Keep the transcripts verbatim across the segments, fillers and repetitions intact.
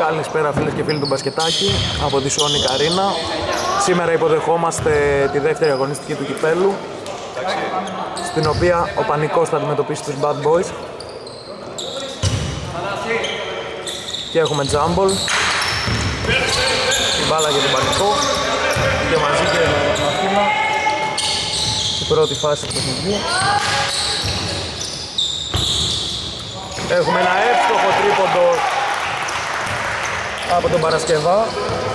Καλησπέρα φίλες και φίλοι του μπασκετάκι από τη Σόνη Καρίνα. Σήμερα υποδεχόμαστε τη δεύτερη αγωνιστική του κυπέλου, στην οποία ο Πανικός θα αντιμετωπίσει τους Bad Boys. Και έχουμε τζάμπολ, την μπάλα για τον Πανικό και μαζί και τον Αθήνα στην πρώτη φάση του παιχνιδιού. Έχουμε ένα εύστοχο τρίποντο από τον Παρασκευά.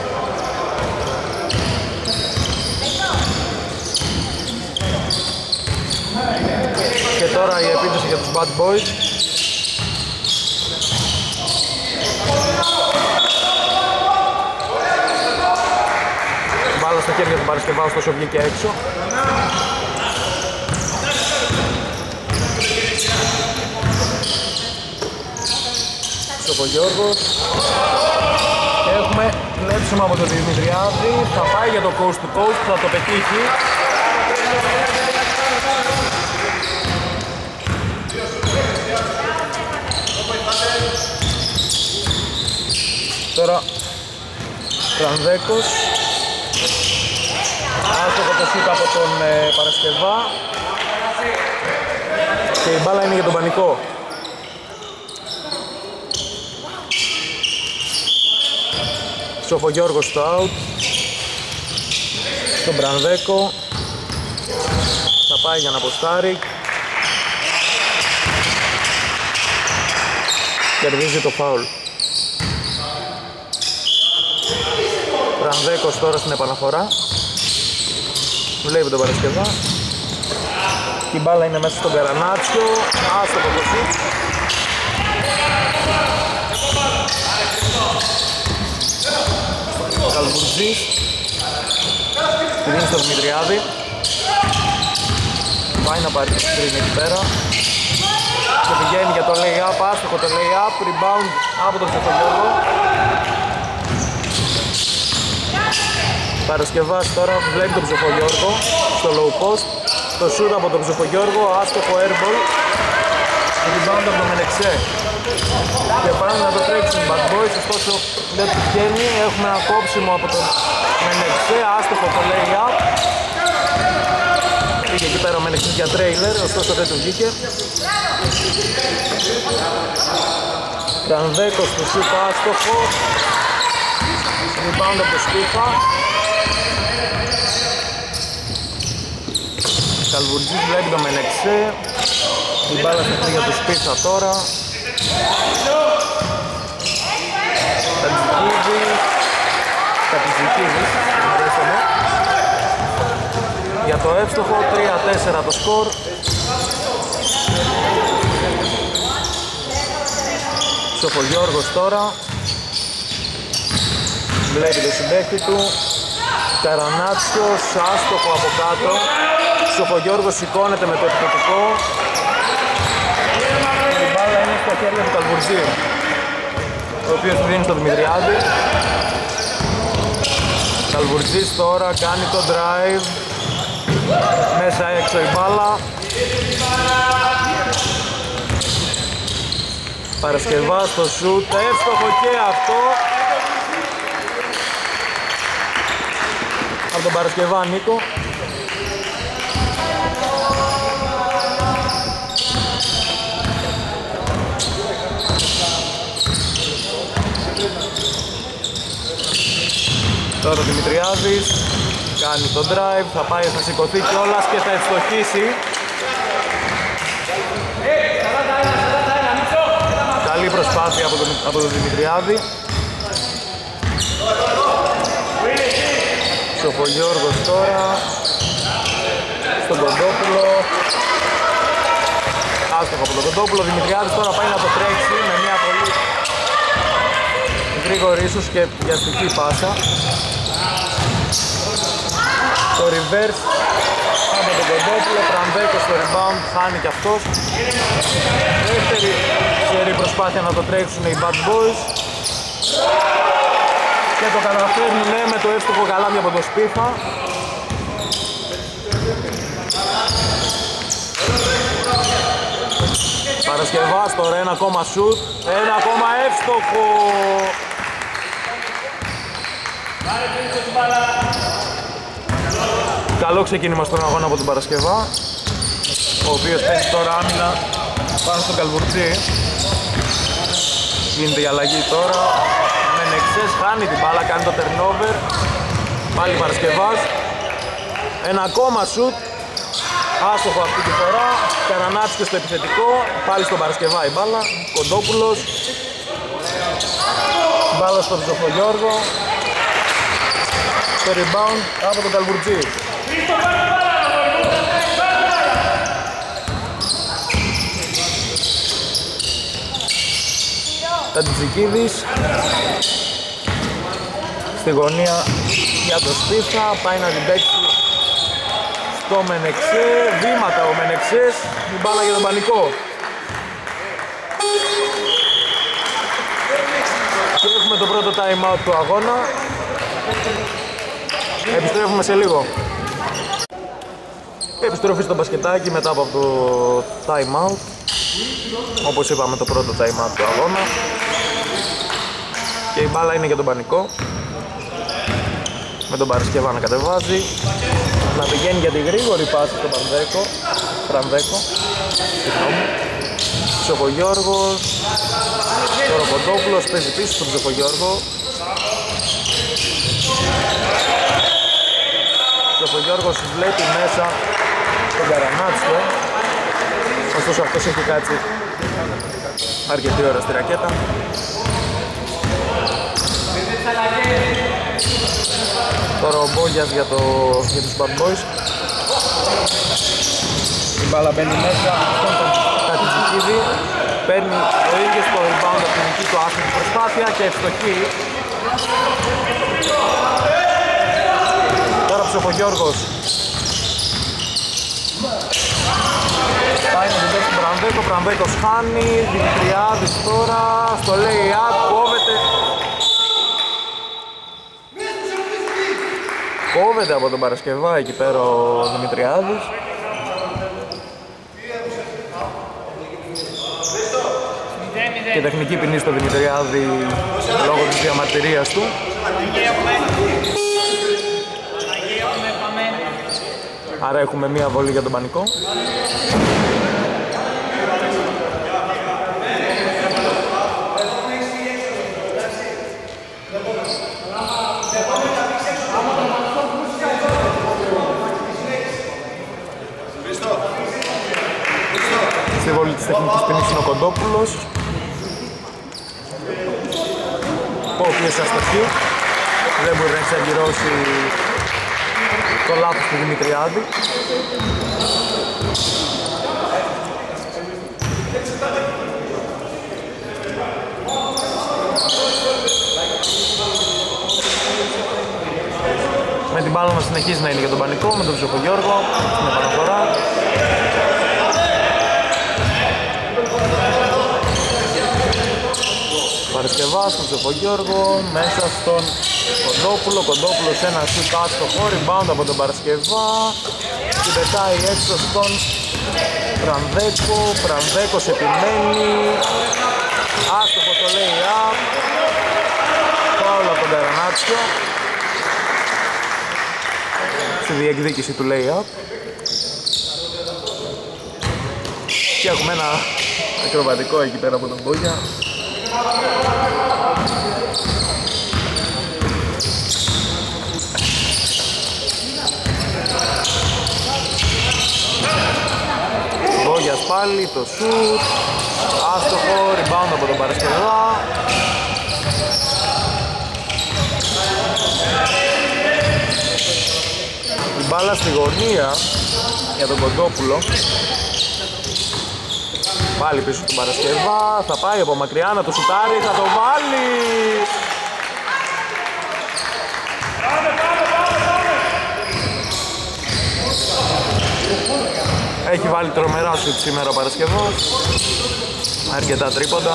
Και τώρα η επίθεση για τους Bad Boys. Μπάλα στα χέρια του Παρασκευά, ωστόσο βγήκε έξω. Σοφογιώργος. Και έχουμε κλέψιμο από τον Δημητριάδη. Θα πάει για το coast to coast, θα το πετύχει. Τώρα Τρανδέκος. Άστοχο το σούτ από τον ε, Παρασκευά. Και η μπάλα είναι για τον Πανικό. Σοφογιώργος στο out. Στον Τρανδέκο. Θα πάει για να αποστάρει. Κερδίζει το φάουλ. Τρανδέκος τώρα στην επαναφορά. Βλέπει τον Παρασκευά. Η μπάλα είναι μέσα στον Καρανάτσιο. Άστοχο το σουτ. Καλβουρτζής. Τη δίνει στον Δημητριάδη. Πάει να πάρει τη σκρίνη εκεί πέρα. Και πηγαίνει για το lay-up. Άστοχο το lay-up. Rebound από τον Σοφογιώργο. Παρασκευάς τώρα βλέπει τον Ψοφογιώργο στο low post. Το shoot από τον Ψοφογιώργο, άστοχο airball. Rebound από τον Μενεξέ. Και πάνε να το τρέξουν οι Bad Boys, ωστόσο δεν του βγαίνει. Έχουμε ένα κόψιμο από τον Μενεξέ, άστοχο το lay-up. Πήγε εκεί πέρα ο Μενεξές για trailer, ωστόσο δεν του βγήκε. Τρανδέκος στο shoot, άστοχο. Rebound από το Σπίφα. Καλβουρτζής βλέπει το Μενεξέ. Η μπάλα στα χέρια του Σπίθα τώρα. Τατζικίδης. Τατζικίδης. Για το εύστοχο τρία τέσσερα το σκορ. Σοφογιώργος τώρα. Βλέπει το συμπαίχτη του. Καρανάτσιος, άστοχο από κάτω. Σοφογιώργος σηκώνεται με το επιθετικό. Η μπάλα είναι στα χέρια του Καλβουρτζή, ο οποίος τη δίνει στον Δημητριάδη. Καλβουρτζής τώρα κάνει το drive. Μέσα έξω η μπάλα. Παρασκευά στο shoot, εύστοχο και αυτό. Από τον Παρασκευά Νίκο. Τώρα ο Δημητριάδης κάνει το drive, θα πάει, θα σηκωθεί κιόλας και θα ευστοχίσει. Καλή προσπάθεια από τον, από τον Δημητριάδη. Σοφογιώργος τώρα στον Κοντόπουλο. Άστοχο από τον Κοντόπουλο. Δημητριάδης τώρα πάει να το τρέξει με μια πολύ γρήγορη ίσως και βιαστική πάσα. Το reverse από τον Κοντόπουλο. Τρανδέκο στο rebound, χάνει κι αυτός. Δεύτερη σερή προσπάθεια να το τρέξουν οι Bad Boys. Και το καταφέρνουν ναι, με το εύστοχο καλάμι από το Σπίφα. Παρασκευάς τώρα ένα ακόμα σουτ, ένα ακόμα εύστοχο Καλό ξεκίνημα στον αγώνα από τον Παρασκευά, ο οποίος παίζει τώρα άμυνα πάνω στον Καλβουρτζή. Γίνεται η αλλαγή τώρα. Μενεξές χάνει την μπάλα, κάνει το turnover. Πάλι Παρασκευάς. Ένα ακόμα σουτ. Άστοχο αυτή τη φορά. Καρανάτσικος στο επιθετικό. Πάλι στον Παρασκευά η μπάλα. Κοντόπουλος. Μπάλα στον Ζωφογιώργο. Το rebound από τον Καλβουρτζή. Τατζικίδης στη γωνία για το Σπίθα, πάει να την παίξει στο Μενεξέ, βήματα ο Μενεξές, την μπάλα για τον Πανικό. Και έχουμε το πρώτο time out του αγώνα. Επιστρέφουμε σε λίγο. Επιστροφή στο μπασκετάκι μετά από το time out. Όπως είπαμε, το πρώτο time out του αγώνα. Και η μπάλα είναι για τον Πανικό. Με τον Παρασκευά να κατεβάζει. Να πηγαίνει για τη γρήγορη πάση στον Πανδέκο. Φρανδέκο. Συγγνώμη. Ψοφογιώργος. Ο Ροκοντόπουλος παίζει πίσω στον Ψοφογιώργο. Ψοφογιώργος βλέπει μέσα τον Καρανάτσιο. Ωστόσο αυτός έχει κάτσει αρκετή ώρα στη ρακέτα. Τώρα ο Μπόγιας για, το, για τους Bad Boys. Η μπάλα μπαίνει μέσα στον Τατζικίδη. Παίρνει ο ίδιος το rebound από την δική του άσχημη προσπάθεια και ευστοχή. Τώρα Ψοφογιώργος πάει να την παίξει τον Πρανδέκο. Πρανδέκος χάνει. Δημητριάδης τώρα στο lay-up, κόβεται. Κόβεται από τον Παρασκευά εκεί πέρα ο Δημητριάδης. Και τεχνική ποινή στο Δημητριάδη λόγω της διαμαρτυρίας του. Άρα έχουμε μία βολή για τον Πανικό. Στη βολή της τεχνικής ποινής είναι ο Κοντόπουλος, ο οποίος αστοχεί, δεν μπορεί να εξαργυρώσει το λάθος του Δημητριάδη. Με την μπάλα να συνεχίζει να είναι για τον Πανικό, με τον Ψοφογιώργο στην επαναφορά. Παρασκευάς στον Ψοφογιώργο, μέσα στον Κοντόπουλο. Κοντόπουλος ένα σουτ άστοχο, rebound από τον Παρασκευά. Την πετάει έξω στον Πρανδέκο. Πρανδέκος επιμένει. Άστοχο το lay-up. Φάουλ από τον Καρανάτσιο στη διεκδίκηση του lay-up. Και έχουμε ένα ακροβατικό εκεί πέρα από τον Μπόγια. Μπόγιας πάλι, το σουτ, άστοχο, rebound από τον Παρασκευά. Η μπάλα στη γωνία για τον Κοντόπουλο. Πάλι πίσω του Παρασκευά, θα πάει από μακριά να το σουτάρει, θα το βάλει! Έχει βάλει τρομερά σουτ σήμερα ο Παρασκευός, αρκετά τρίποντα.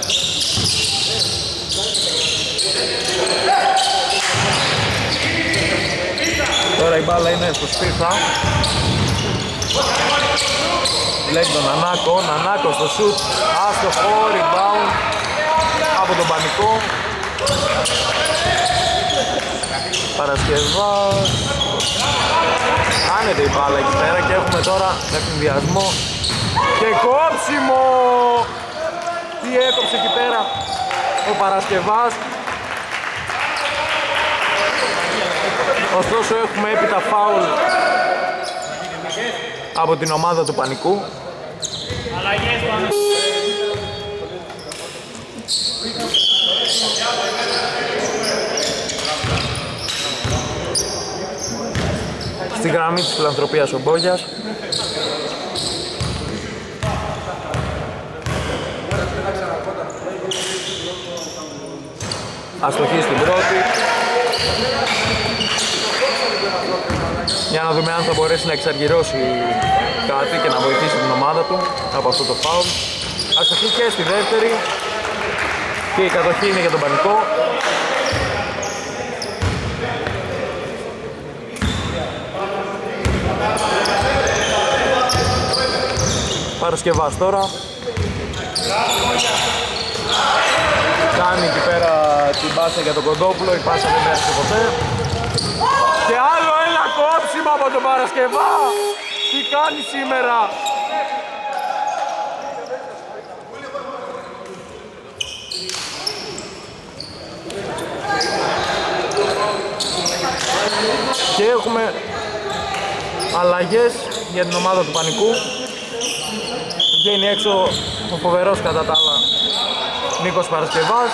Τώρα η μπάλα είναι στο Σπίθα. Βλέπει τον Νανάκο, Νανάκο στο σουτ, άστοχο, rebound από τον Πανικό. Παρασκευάς. Άνεται η μπάλα εκεί πέρα και έχουμε τώρα ευθυνδιασμό και κόψιμο. Τι έκοψε εκεί πέρα ο Παρασκευάς. Ωστόσο έχουμε έπειτα φάουλ από την ομάδα του Πανικού. Στη γραμμή της φιλανθρωπίας ο Μπόγιας. Αστοχή στην πρώτη. Για να δούμε αν θα μπορέσει να εξαργυρώσει κάτι και να βοηθήσει την ομάδα του από αυτό το φάουλ. Αστοχή και στη δεύτερη. Και η κατοχή είναι για τον Πανικό. Παρασκευάς τώρα. Κάνει εκεί πέρα την πάσα για τον Κοντόπουλο, η πάσα δεν πέρασε ποτέ. Και άλλο ένα κόψιμο από τον Παρασκευά. Τι κάνει σήμερα. Και έχουμε αλλαγές για την ομάδα του Πανικού. Βγαίνει έξω ο φοβερός κατά τα άλλα Νίκος Παρασκευάς.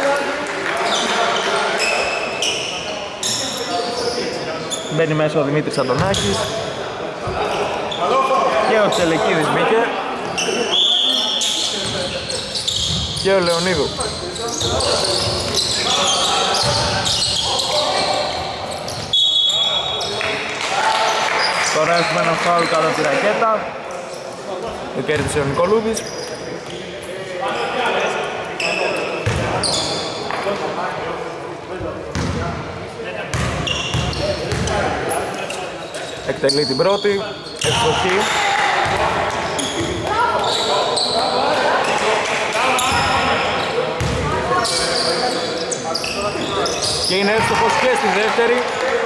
Μπαίνει μέσα ο Δημήτρης Αντωνάκης. Και ο Τσελεκίδης μπήκε. Και ο Λεωνίδου. Τώρα έχουμε ένα φάουλ κάτω από τη ρακέτα. Το κέρδισε ο Νικολούδης. Εκτελεί την πρώτη. Ευστοχή. Και είναι εύστοχος και στη δεύτερη.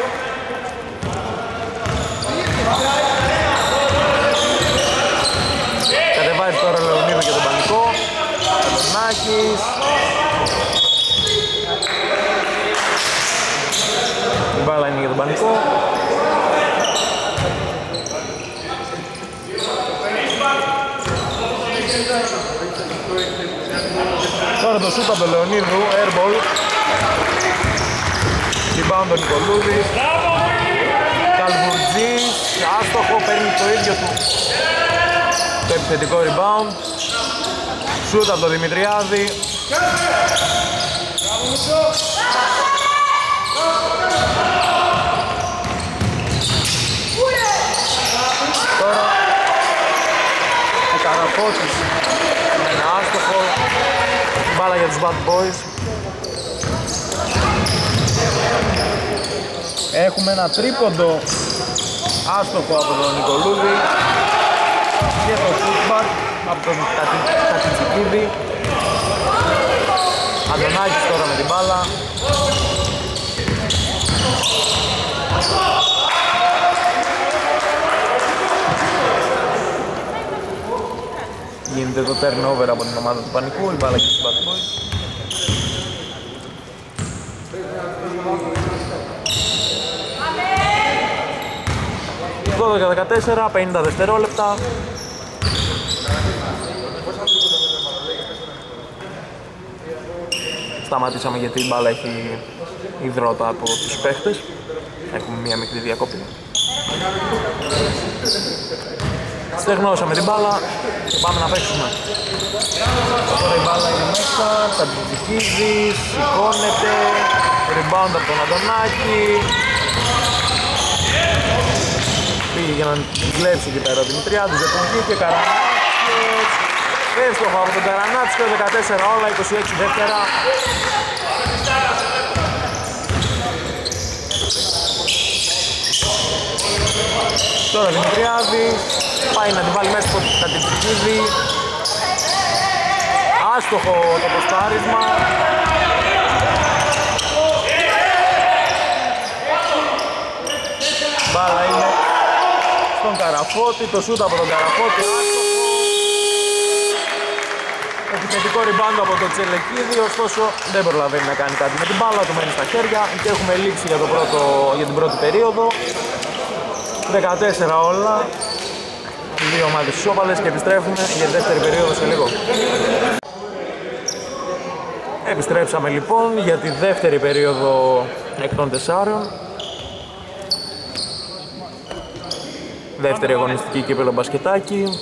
Κατεβάζει τώρα ο Λεωνίδου για τον Πανικό. Αντωνάκης. Η μπάλα είναι για τον Πανικό. Τώρα το σούτ από τον Λεωνίδου, airball. Rebound τον Νικολούδης. Καλβουρτζής, άστοχο, παίρνει το ίδιο του το επιθετικό rebound. Σούτ από τον Δημητριάδη. Τώρα ο Καραφώτης με ένα άστοχο. Μπάλα για τους Bad Boys. Έχουμε ένα τρίποντο άστοχο από τον Νικολούδη και το footback από τον Κατιτσικίδη. Αντωνάκης τώρα με την μπάλα. Γίνεται το turnover από την ομάδα του Πανικού, η μπάλα και στους Bad Boys. δώδεκα δεκατέσσερα, πενήντα δευτερόλεπτα. Σταματήσαμε γιατί η μπάλα έχει υδρότα από τους παίχτες. Έχουμε μία μικρή διακόπη. Στεγνώσαμε την μπάλα και πάμε να παίξουμε. Τώρα η μπάλα είναι μέσα, Ταντζικίδης, σηκώνεται, rebound από τον Αντωνάκη. Πήγε για να κλέψει εκεί πέρα ο Δημητριάδης, δεν τον βγήκε, Καρανάτσιος. Εύστοχο από τον Καρανάτσιο, δεκατέσσερα όλα, είκοσι έξι δεύτερα. Τώρα Δημητριάδης, πάει να την βάλει μέσα από την Ταντζικίδη. Άστοχο το ποστάρισμα. μπάλα είναι στον Καραφώτη, το σούτ από τον Καραφώτη, άστοχο. Επιθετικό rebound από τον Τσελεκίδη, ωστόσο δεν προλαβαίνει να κάνει κάτι με την μπάλα, του μένει στα χέρια και έχουμε λήξει για, το πρώτο, για την πρώτη περίοδο. δεκατέσσερα όλα, οι δύο ομάδες ισόπαλες και επιστρέφουμε για τη δεύτερη περίοδο σε λίγο. Επιστρέψαμε λοιπόν για τη δεύτερη περίοδο εκ των τεσσάρων. Δεύτερη αγωνιστική κύπελλο μπασκετάκι.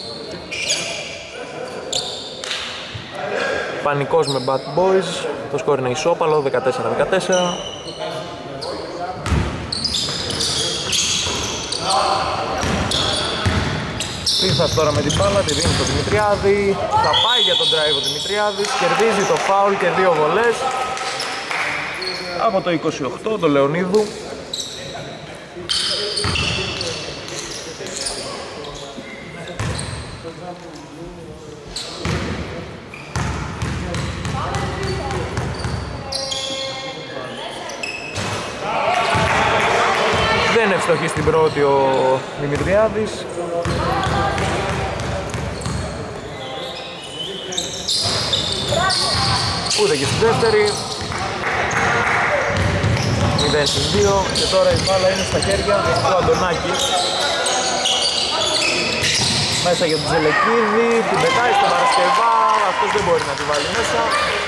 Πανικός με Bad Boys, το σκορ είναι ισόπαλο, δεκατέσσερα δεκατέσσερα. Πίθας τώρα με την μπάλα, τη δίνει στον Δημητριάδη, θα πάει για τον drive ο Δημητριάδης, κερδίζει το φάουλ και δύο βολές από το είκοσι οκτώ, το Λεωνίδου. Δεν είναι ευστοχή στην πρώτη ο Δημητριάδης. Ούτε και στη δεύτερη. μηδέν στις δύο και τώρα η μπάλα είναι στα χέρια του Αντωνάκη. Μέσα για τον Τζελεκίδη, την πετάει στον Παρασκευά, αυτός δεν μπορεί να τη βάλει μέσα.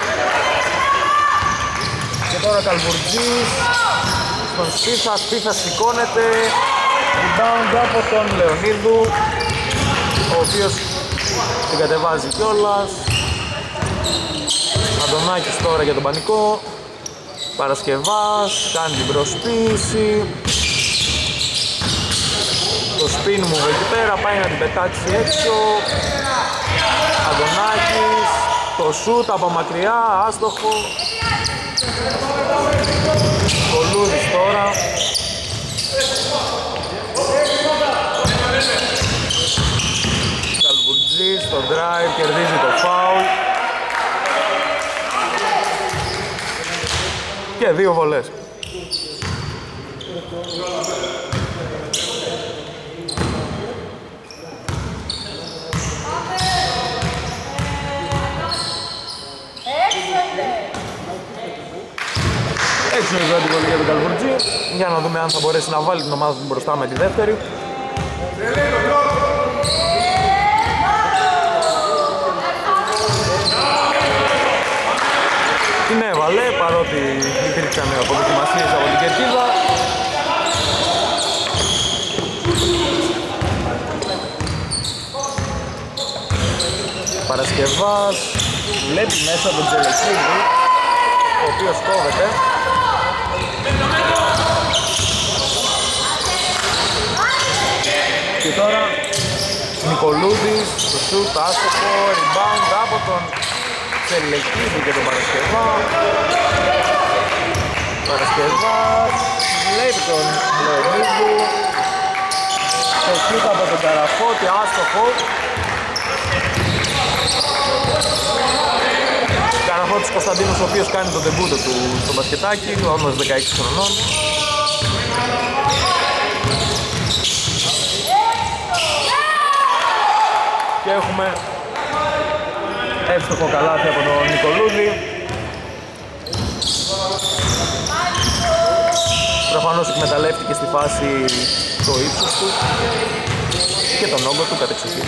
Και τώρα Καλβουρτζής στον Σπίθα, Σπίθα σηκώνεται. Rebound από τον Λεωνίδου, ο οποίος την κατεβάζει κιόλας. Αντωνάκης τώρα για τον Πανικό. Παρασκευάς, κάνει την προσποίηση. Το spin μου εκεί πέρα, πάει να την πετάξει έξω. Αντωνάκης, το shoot από μακριά, άστοχο. Κολούδης τώρα. Καλβουρτζής, το drive, κερδίζει το foul. Και δύο βολές. Έξω η πρώτη βολή για τον Καλβουρτζή. Για να δούμε αν θα μπορέσει να βάλει την ομάδα του μπροστά με τη δεύτερη. Την έβαλε παρότι υπήρξαν αποδοκιμασίες από την κερκίδα. Παρασκευάς βλέπει μέσα τον Τζελεκίδη, ο οποίος κόβεται. Και τώρα Νικολούδης, το σουτ, άστοχο, rebound από τον Τσελεκίδη και τον Παρασκευά. Παρασκευάς βλέπει τον Λεωνίδου, το σουτ από τον Καραφώτη, άστοχο. Καραφώτης Κωνσταντίνος, ο οποίος κάνει τον ντεμπούτο του στο μπασκετάκι, όμως δεκαέξι χρονών. Και έχουμε εύστοχο καλάθι από τον Νικολούδη. Προφανώς εκμεταλλεύτηκε στη φάση το ύψος του και τον όγκο του κατ' εξοχή.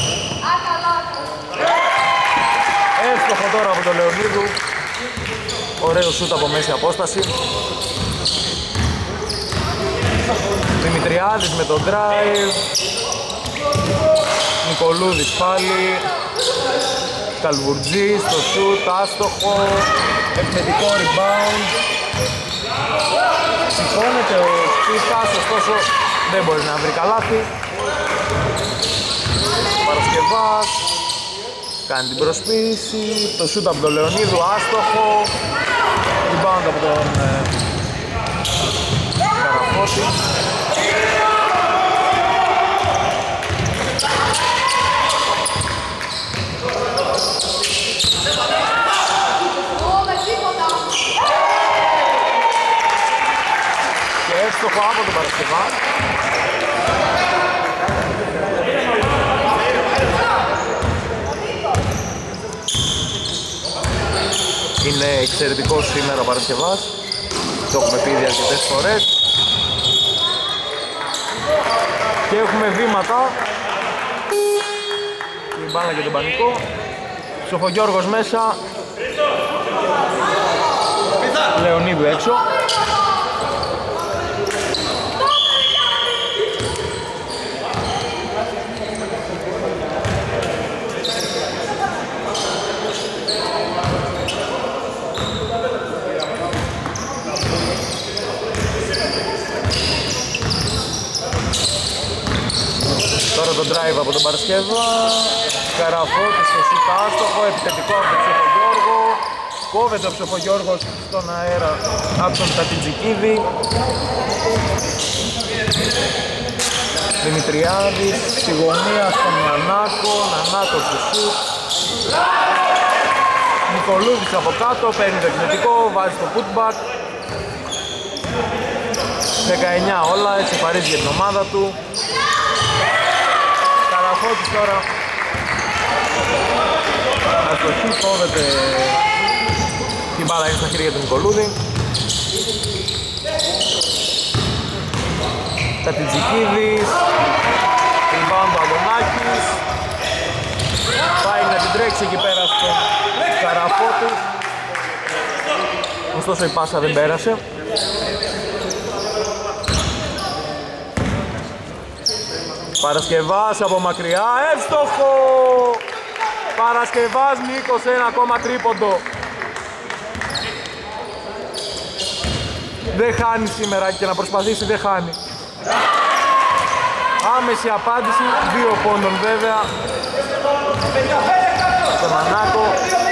Εύστοχο τώρα από τον Λεωνίδου. Ωραίο σούτ από μέση απόσταση. Δημητριάδης με τον drive. Νικολούδης πάλι. Καλβουρτζής, το σούτ, άστοχο. Επιθετικό rebound. Σηκώνεται ο Σπίθας, ωστόσο δεν μπορεί να βρει καλάθι. Παρασκευάς κάνει την προσποίηση, το σούτ από τον Λεωνίδου, άστοχο. Rebound από τον ε, Καραφώτη. άστοχο από τον Παρασκευά. Είναι εξαιρετικός σήμερα ο Παρασκευάς. Το έχουμε πει ήδη αρκετές φορές. Και έχουμε βήματα. Την μπάλα και τον πανικό. Σοφογιώργος μέσα. Λεωνίδου έξω. Τώρα το drive από τον Παρασκευά. Καραφώτης στο σούτ άστοχο, επιθετικό από τον Ψοφογιώργο. Κόβεται ο Ψοφογιώργος στον αέρα από τον Τατιτζικίδη. Δημητριάδης στη γωνία στον Νανάκο, Νανάκος στο σούτ. Νικολούδης από κάτω, παίρνει το επιθετικό, βάζει το putback. δεκαεννιά όλα, έτσι παρίζει για την ομάδα του. Καραφώτης τώρα αστοχή, κόβεται, την μπάλα είναι στα χέρια του Νικολούδη. Τατιτζικίδης, rebound του Αντωνάκης, πάει να την τρέξει εκεί πέρα στον Καραφώτη, ωστόσο η πάσα δεν πέρασε. Παρασκευάς από μακριά, εύστοχο! Παρασκευάς Νίκος, ένα ακόμα τρίποντο. Δεν χάνει σήμερα και να προσπαθήσει δεν χάνει. Άμεση απάντηση, δύο πόντων βέβαια. Στον Ανάκο.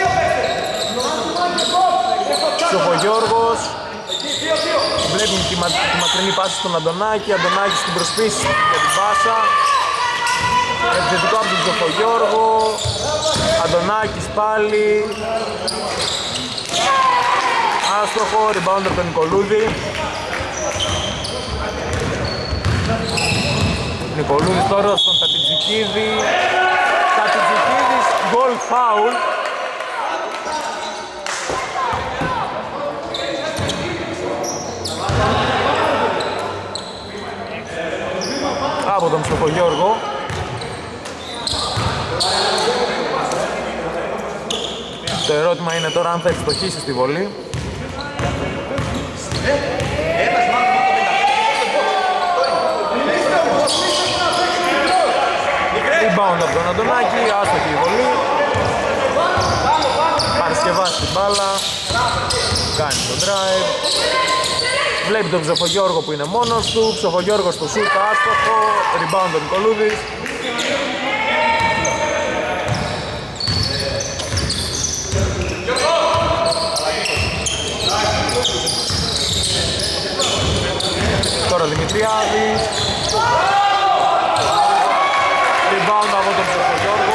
Ψοφογιώργος. Βλέπει τη, μα, τη μακρινή πάση στον Αντωνάκη. Αντωνάκη στην προσπίση για την πάσα. Επιθετικό από τον Ψοφογιώργο. Αντωνάκης πάλι. Άστοχο, rebound από τον Νικολούδη. Νικολούδης τώρα στον Τατιτζικίδη. Τατιτζικίδης, goal foul. Από τον Ψοφογιώργο. Το ερώτημα είναι τώρα αν θα ευστοχίσει στη βολή. Rebound από τον Αντωνάκη, άστοχη η βολή. Παρασκευάς την μπάλα. Κάνει το drive. Βλέπει τον Ψοφογιώργο που είναι μόνος του. Ψοφογιώργος στο σούτ, άστοχο. Rebound τον Νικολούδης. Τώρα Δημητριάδης. Rebound από τον Ψοφογιώργο.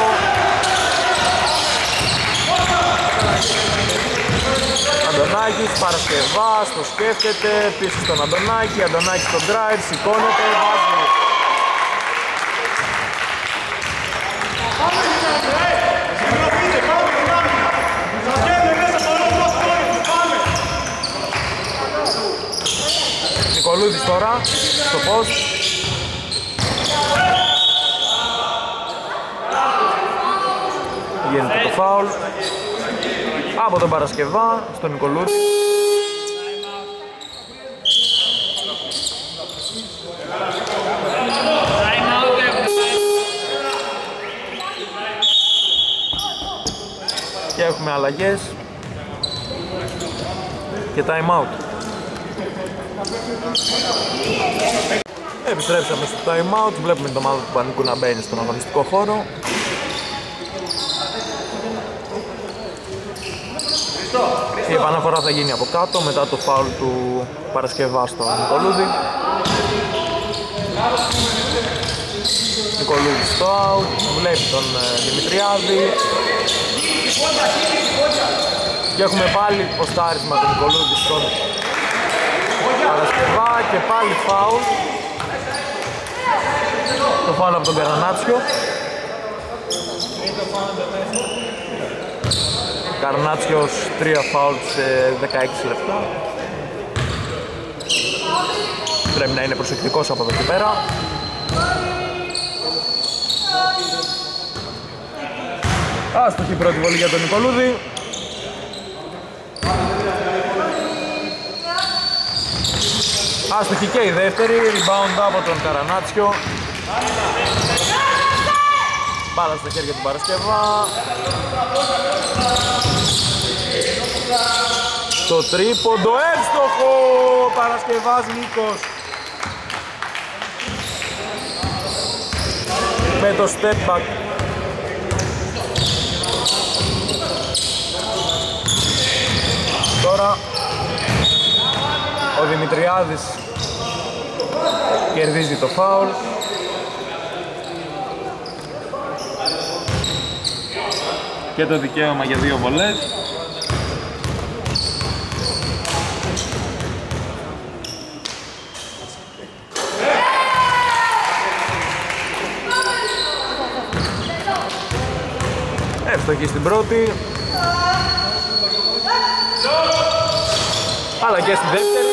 Αντωνάκης, Παρασκευάς, το σκέφτεται, πίσω στον Αντωνάκη, Αντωνάκης στο drive, σηκώνεται, βάζει. Νικολούδης τώρα, στο post. Γίνεται το φάουλ από τον Παρασκευά στον Νικολούδη. Και έχουμε αλλαγές και time out. Επιστρέψαμε στο time out, βλέπουμε την ομάδα του Πανικού να μπαίνει στον αγωνιστικό χώρο. Η επαναφορά θα γίνει από κάτω μετά το φάουλ του Παρασκευά στο Νικολούδη. Νικολούδης στο out, βλέπει τον Δημητριάδη. Και έχουμε πάλι ποστάρισμα του Νικολούδη στον Παρασκευά και πάλι φάουλ. Το φάουλ από τον Καρανάτσιο. Καρνάτσιος τρία φάουλ σε δεκαέξι λεπτά. Πρέπει να είναι προσεκτικός από εδώ και πέρα. Άστοχη πρώτη βολή για τον Νικολούδη. Άστοχη και η δεύτερη, rebound από τον Καρανάτσιο. Μπάλα στα χέρια του Παρασκευά. Το τρίποντο εύστοχο, Παρασκευάς Νίκος. Με το step back. Τώρα ο Δημητριάδης κερδίζει το φάουλ. Και το δικαίωμα για δύο βολές. Εύστοχη στην πρώτη. Αλλά και στη δεύτερη.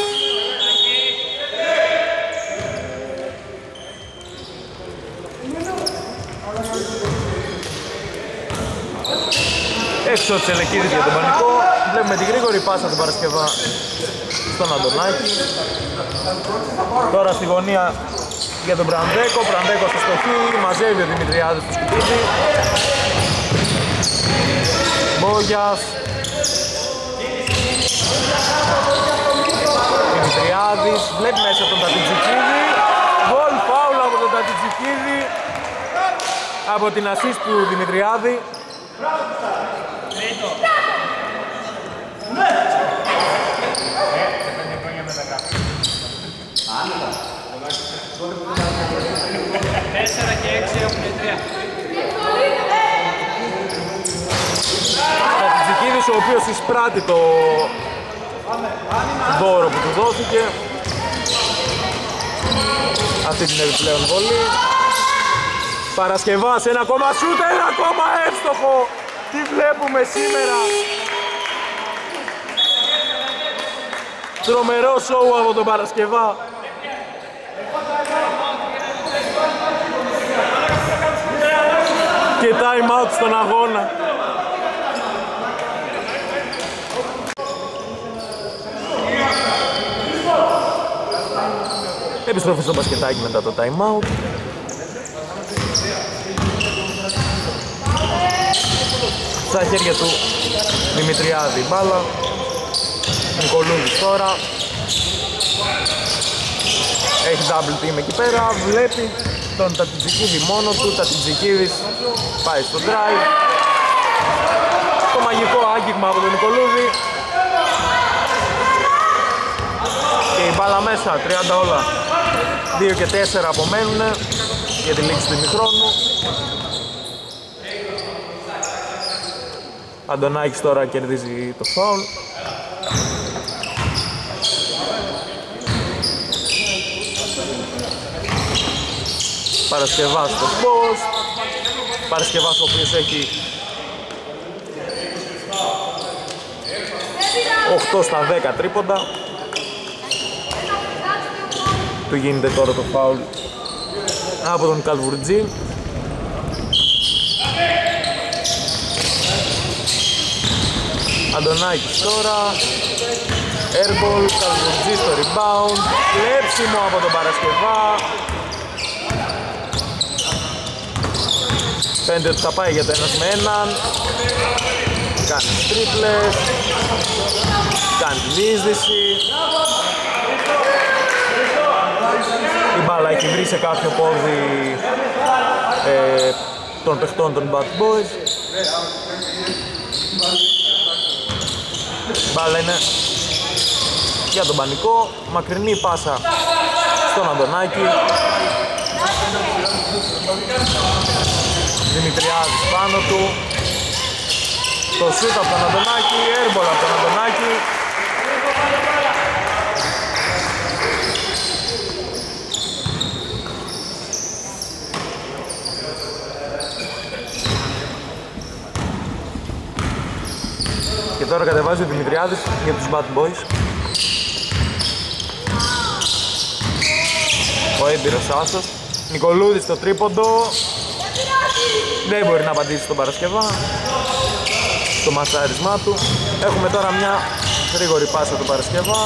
Έξω ο Τσελεκίδης για τον Πανικό. Βλέπουμε τη γρήγορη πάσα του Παρασκευά στον Αντωνάκη. Τώρα στη γωνία για τον Μπραντέκο. Μπραντέκο στο στοχή. Μαζεύει ο Δημητριάδης στο σκουπίδι. Μπόγιας. Δημητριάδης. Βλέπει μέσα τον Τατιτζικίδη. Γκολ φάουλ από τον Τατιτζικίδη. Από την ασίστ του Δημητριάδη. Τέσσερα και έξι έχουν τρία. Κατζικίδης, ο οποίος εισπράττει το δώρο που του δόθηκε. Αυτή την επιπλέον βολή. Παρασκευάς, ένα ακόμα σούτ, ένα ακόμα εύστοχο. Τι βλέπουμε σήμερα. Τρομερό σοου από τον Παρασκευά. Και time out στον αγώνα. Επιστροφή στο μπασκετάκι μετά το time out. Στα χέρια του Δημητριάδη μπάλα. Νικολούδης τώρα. Έχει double team εκεί πέρα. Βλέπει τον Τατιτζικίδη μόνο του. Τατιτζικίδης πάει στο drive. Το μαγικό άγγιγμα από τον Νικολούδη. Και η μπάλα μέσα, τριάντα όλα. δύο και τέσσερα απομένουν για τη λήξη του ημιχρόνου. Αντωνάκης τώρα κερδίζει το φάουλ. Παρασκευάς στο post. Παρασκευάς ο οποίος έχει οκτώ στα δέκα τρίποντα. Του γίνεται τώρα το φάουλ από τον Καλβουρτζή. Αντωνάκης τώρα. Airball, Καλβουρτζή στο rebound. Κλέψιμο από τον Παρασκευά. Φαίνεται ότι θα πάει για το ένας με έναν. Κάνει τρίπλες. Κάνει τη διείσδυση. Η μπάλα έχει βρει σε κάποιο πόδι ε, των παιχτών των Bad Boys. Η μπάλα είναι για τον Πανικό. Μακρινή πάσα στον Αντωνάκη. Δημητριάδης πάνω του. Το σούτ από τον Αντωνάκη, airball από τον Αντωνάκη. Και τώρα κατεβάζει ο Δημητριάδης για τους Bad Boys. Ο έμπειρος άσος. Νικολούδης στο τρίποντο. Δεν μπορεί να απαντήσει στον Παρασκευά. Στο μασάρισμά του. Έχουμε τώρα μια γρήγορη πάσα του Παρασκευά.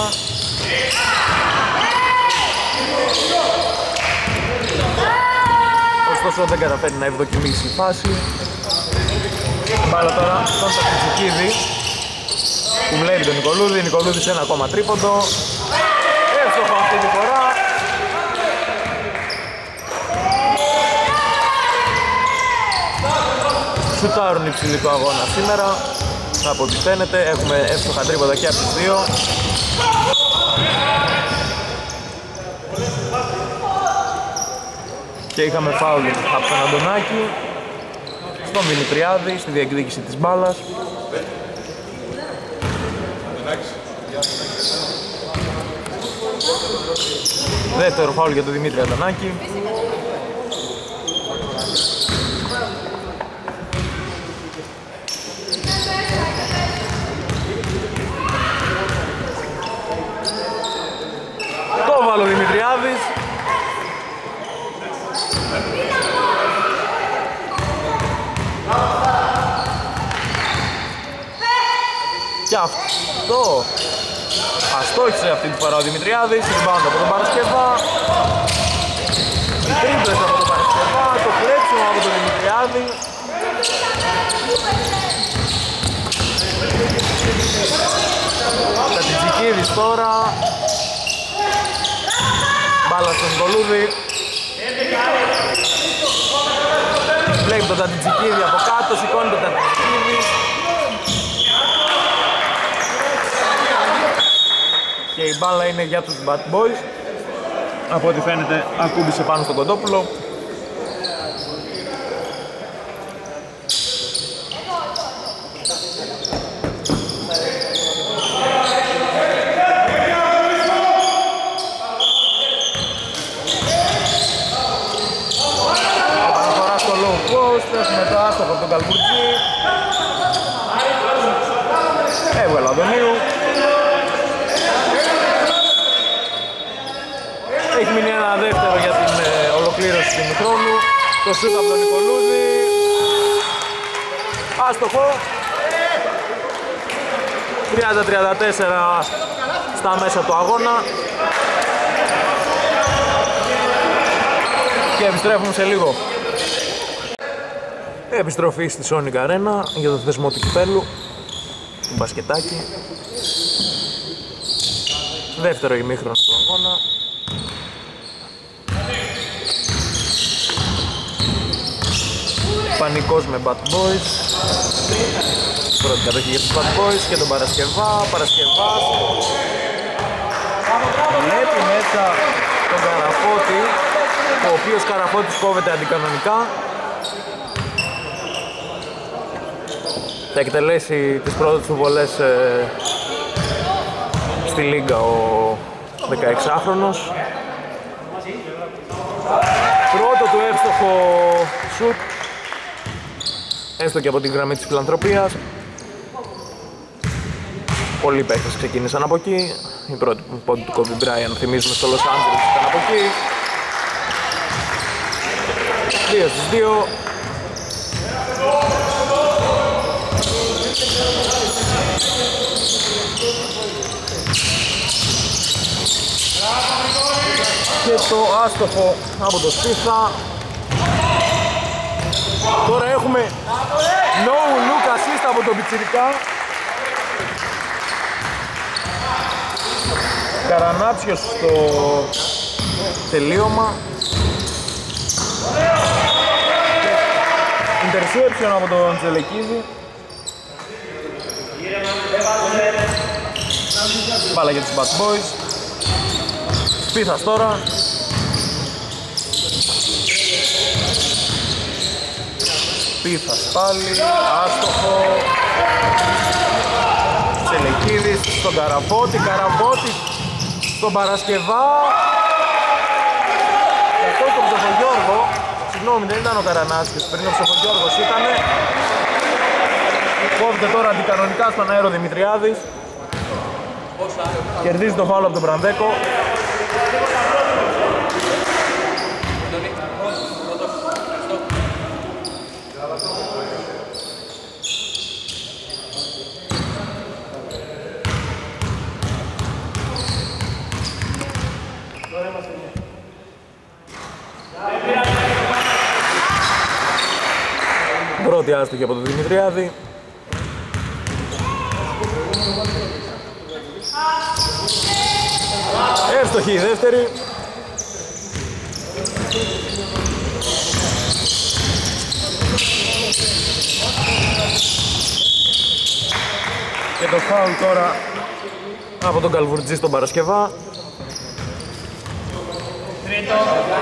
Ωστόσο δεν καταφέρει να ευδοκιμήσει η φάση. Μπάλα τώρα στον Ταξιτζικίδη που βλέπει τον Νικολούδη. Νικολούδης ένα ακόμα τρίποντο. Εύστοχο αυτή τη φορά. Σουτάρουν υψηλή του αγώνα σήμερα. Από ό,τι φαίνεται έχουμε εύστοχα τρίποντα και από τους δύο. Και είχαμε φάουλ από τον Αντωνάκη στον Δημητριάδη στη διεκδίκηση της μπάλας. Δεύτερο φάουλ για τον Δημήτρη Αντωνάκη. Το βάλω ο Δημητριάδης. Και αυτό αστόχησε αυτή τη φορά ο Δημητριάδης. Rebound από τον Παρασκευά. Οι τρίπλες από τον Παρασκευά. Το κλέψιμο από τον Δημητριάδη. Τατζικίδης τώρα. Μπάλα στον Νικολούδη. Βλέπει τον Τατζικίδη από κάτω. Σηκώνει τον Τατζικίδη. Και η μπάλα είναι για τους Bad Boys. Από ό,τι φαίνεται ακούμπησε πάνω στον Κοντόπουλο. Επαναφορά στο low post, έχουμε το άστοχο από τον Καλβουρτζή. Έβγαλε ο Αδωνίου. Έχει μείνει ένα δεύτερο για την ε, ολοκλήρωση του ημιχρόνου. Το σούτ από τον Νικολούδη. Άστοχο. τριάντα τριάντα τέσσερα στα μέσα του αγώνα. Και επιστρέφουμε σε λίγο. Επιστροφή στη Sonic Arena για το θεσμό του κυπέλου. Του μπασκετάκι. Δεύτερο ημίχρονο του αγώνα. Πανικός με Bad Boys. Πρώτη κατοχή για τους Bad Boys και τον Παρασκευά. Παρασκευάς βλέπει μέσα τον Καραφώτη, ο οποίος Καραφώτης κόβεται αντικανονικά. Θα εκτελέσει τις πρώτες του βολές ε, στη Λίγκα ο δεκαεξάχρονος. Πρώτο του εύστοχο σουτ, έστω και από την γραμμή της φιλανθρωπίας. Πολλοί παίκτες ξεκίνησαν από εκεί. Η πρώτη πόντη του Kobe Bryant, θυμίζουμε, στο Los Angeles ήταν από εκεί. Δύο στις δύο. Και το άστοχο από το Σπίθα. Τώρα έχουμε no look assist από τον Πιτσιρικά. Καρανάτσιος στο τελείωμα. Interception από τον Τσελεκίδη. Μπάλα για τους Bad Boys. Σπίθας τώρα. Σπίθας πάλι, άστοχο. Τσελεκίδης στον Καραφώτη, Καραφώτη στον Παρασκευά. Και αυτό τον Ψοφογιώργο, συγγνώμη, δεν ήταν ο Καρανάσκης, πριν ο Ψοφογιώργος ήτανε. Κόβει Έρχεται τώρα αντικανονικά στον αέρο Δημητριάδης. Κερδίζει το φάουλ από τον Μπραντέκο. Πρώτη άστοχη από τον Δημητριάδη. Εύστοχη η δεύτερη. Και το φάουλ τώρα από τον Καλβουρτζή στον Παρασκευά. Τρίτο.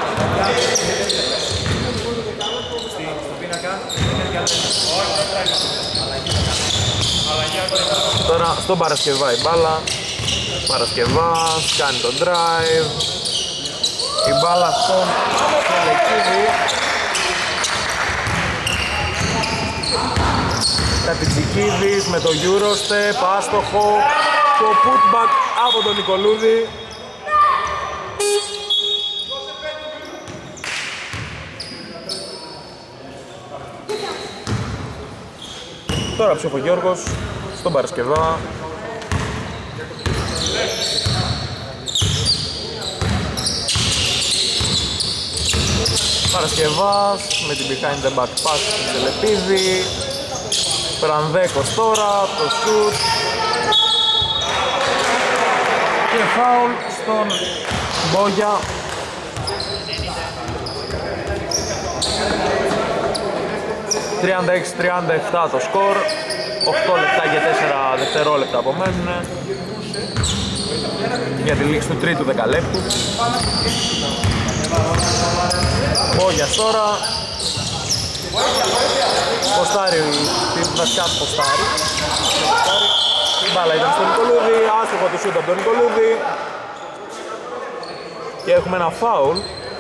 Τώρα στον Παρασκευά η μπάλα. Παρασκευάς κάνει τον drive. Η μπάλα στον Σελεκίδη. Κατιτσικίδης με το Eurostep, άστοχο. Το putback από τον Νικολούδη. Τώρα Ψοφογιώργος στον Παρασκευά. Παρασκευάς με την behind the back pass στην Τελεπίδη. Πρανδέκος τώρα, το shoot. Και φάουλ στον Μπόγια. τριάντα έξι τριάντα επτά το σκορ. οκτώ λεπτά και τέσσερα δευτερόλεπτα απομένουν για τη λήξη του τρίτου δεκαλέπτου. Μπόγιας τώρα. Ποστάρι, βασικά ποστάρι. Η μπάλα ήταν στον Νικολούδη, άστοχο το σούτ από τον Νικολούδη. Και έχουμε ένα φάουλ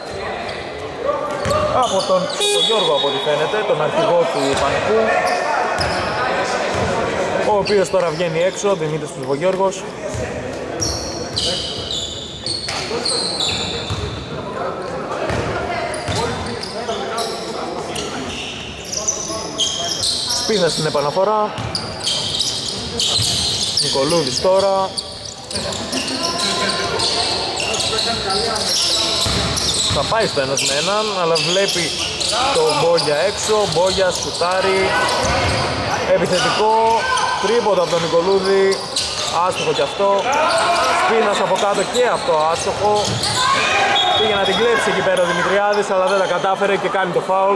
από τον Γιώργο, από ό,τι φαίνεται, τον αρχηγό του Πανικού, ο οποίος τώρα βγαίνει έξω, Δημήτρης Ψοφογιώργος. Σπίθα στην επαναφορά. Νικολούδης τώρα. Θα πάει στο ένας με έναν, αλλά βλέπει το Μπόγια έξω. Μπόγια σκουτάρει. Επιθετικό. Τρίποντο από τον Νικολούδη. Άστοχο κι αυτό. Σπίνας από κάτω και αυτό άστοχο. Πήγε να την κλέψει εκεί πέρα ο Δημητριάδης, αλλά δεν τα κατάφερε και κάνει το φάουλ.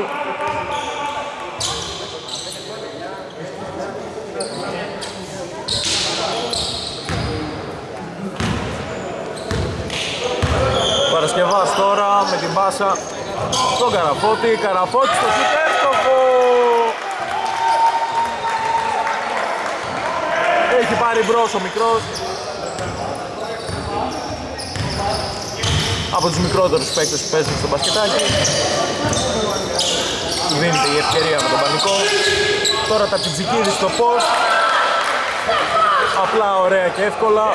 Παρασκευάς τώρα με την πάσα στον Καραφώτη. Καραφώτη στο σουτ εύστοχο. Έχει πάρει μπρος ο μικρός. Από τους μικρότερους παίκτες που παίζουν στο μπασκετάκι. Δίνεται η ευκαιρία με τον Πανικό. Τώρα τα Τσιτζικίδη στο post. Απλά, ωραία και εύκολα.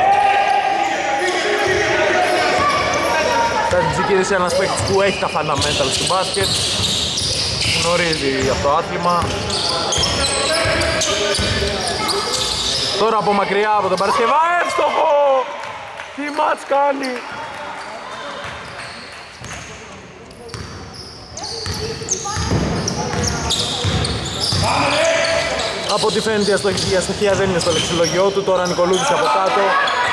Τατζικίδης είναι ένας παίκτης που έχει τα fundamentals του μπάσκετ. Γνωρίζει από το άθλημα. Τώρα από μακριά από τον Παρασκευά, εύστοχο! Τι μάτς κάνει! Από ό,τι φαίνεται η αστοχία δεν είναι στο λεξιλογιό του. Τώρα Νικολούδης από κάτω.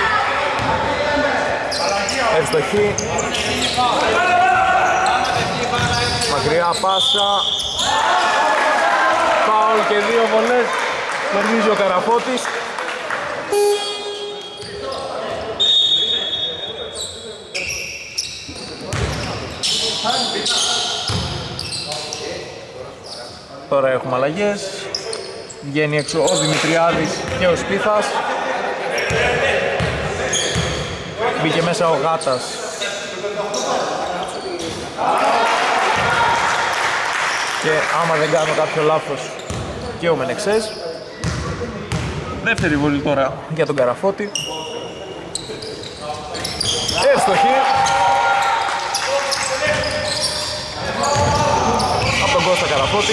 Ευστοχή. Μακριά πάσα. Φάουλ και δύο βολές. Κερδίζει ο Καραφώτης. Τώρα έχουμε αλλαγές. Βγαίνει έξω ο Δημητριάδης και ο Σπίθας. Μπήκε μέσα ο Γάτας. Και άμα δεν κάνω κάποιο λάθος και ο Μενεξές. Δεύτερη βολή τώρα για τον Καραφώτη. Εύστοχη. Από τον Κώστα Καραφώτη.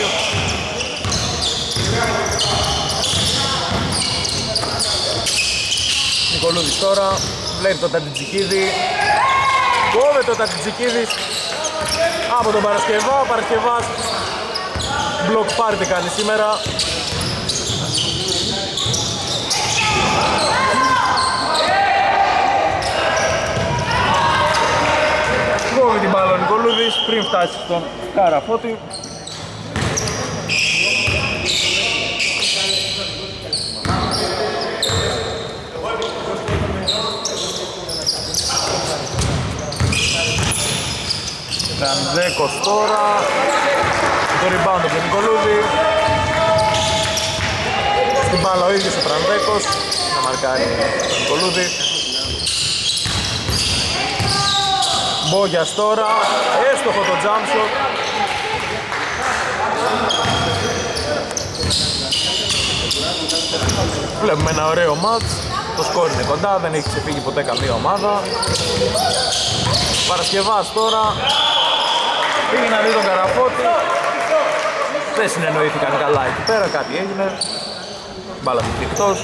Νικολούδης τώρα. Βλέπει τον Τατιτζικίδη. Κόβεται ο Τατιτζικίδης από τον Παρασκευά. Ο Παρασκευάς μπλοκ πάρτι κάνει σήμερα. Κόβει την μπάλα ο Νικολούδης πριν φτάσει στον Καραφώτη. Φραντζέκος τώρα. Το rebound από τον Νικολούδη. Στην μπάλα ο ίδιος ο Φραντζέκος. Να μαρκάρει τον Νικολούδη. Μπόγιας τώρα. Έστοχο το jump shot. Βλέπουμε ένα ωραίο μάτς. Το σκορ είναι κοντά, δεν έχει ξεφύγει ποτέ καμία ομάδα. Παρασκευάς τώρα. Πήγε να δει τον Καραφώτη. Δεν συνεννοήθηκαν καλά εκεί πέρα, κάτι έγινε. Μπάλα του εκτός.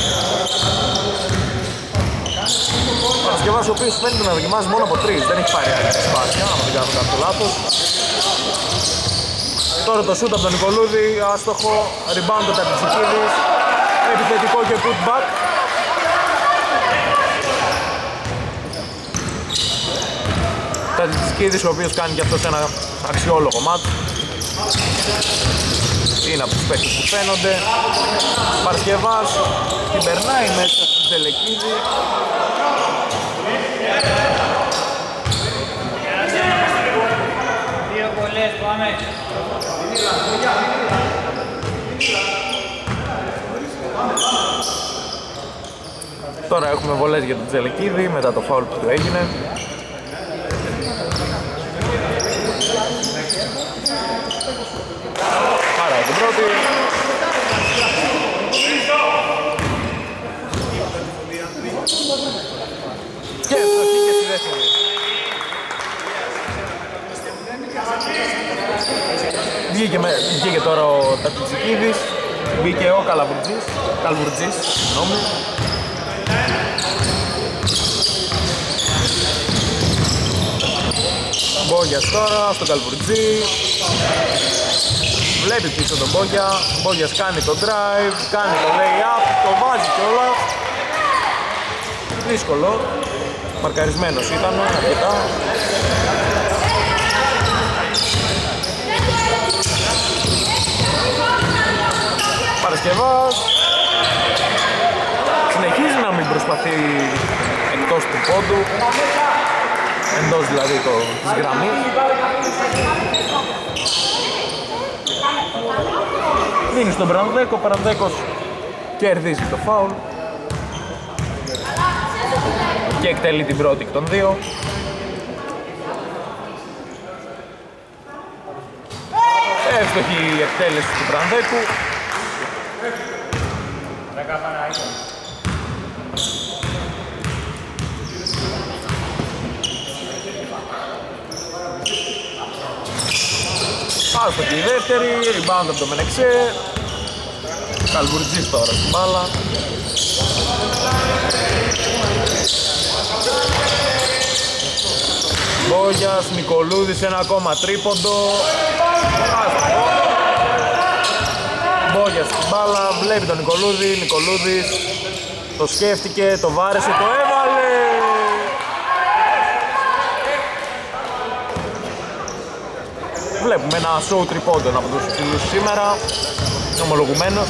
Παρασκευάς ο οποίος φαίνεται να δοκιμάζει μόνο από τρεις. Δεν έχει πάρει άλλη σπάσια, άμα δεν κάνω κάποιο λάθος. Τώρα το shoot από τον Νικολούδη, άστοχο. Rebound το Τατιτζικίδης. Επιθετικό και putback. Τατιτζικίδης ο οποίος κάνει και αυτός ένα αξιόλογο μάτ. Είναι από τους παίκτες που φαίνονται. Παρασκευάς την περνάει μέσα στην Τελεκίδη. Δύο βολές, πάμε. Τώρα έχουμε βολές για τον Τζελεκίδη μετά το φάουλ που του έγινε. Άρα την πρώτη. Και ευστοχή και στη δεύτερη. Βγήκε, με, βγήκε τώρα ο Τατιτζικίδης. Μπήκε ο Καλαβουρτζής. Καλβουρτζής, συγγνώμη. Μπόγιας τώρα στον Καλβουρτζή. Βλέπει πίσω τον Μπόγια. Μπόγιας κάνει το drive, κάνει το lay-up, το βάζει κιόλας. Δύσκολο. Μαρκαρισμένος ήταν αρκετά. Παρασκευάς συνεχίζει να μην προσπαθεί εκτός του πόντου, εντός δηλαδή το, της γραμμής. Δίνει στον Παρανδέκο, ο Παρανδέκος κερδίζει το φάουλ και εκτελεί την πρώτη εκ των δύο. Εύστοχη η εκτέλεση του Παρανδέκου. Άστοχη η δεύτερη, rebound από το Μενεξέ. Καλβουρτζής τώρα στην μπάλα. Μπόγιας, Νικολούδης, ένα ακόμα τρίποντο. Άστοχο. Μπόγιας στην μπάλα, βλέπει τον Νικολούδη, Νικολούδης το σκέφτηκε, το βάρεσε, το έβαλε. Βλέπουμε ένα show τριπόντων από τους φίλους σήμερα, ομολογουμένος.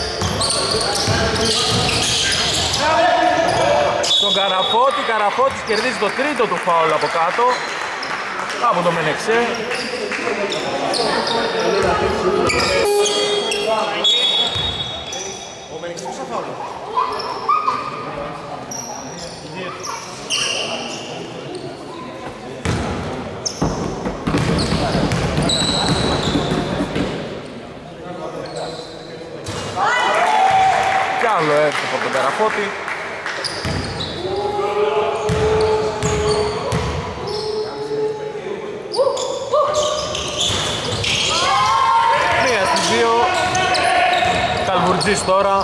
Τον Καραφώτη, Καραφώτης κερδίζει το τρίτο του φάουλ από κάτω, από το Μενεξέ. Ο Μενεξέ πόσα φάουλ? Κι άλλο εύστοχο από τον Καραφώτη. Μία στις δύο. Καλβουρτζής τώρα.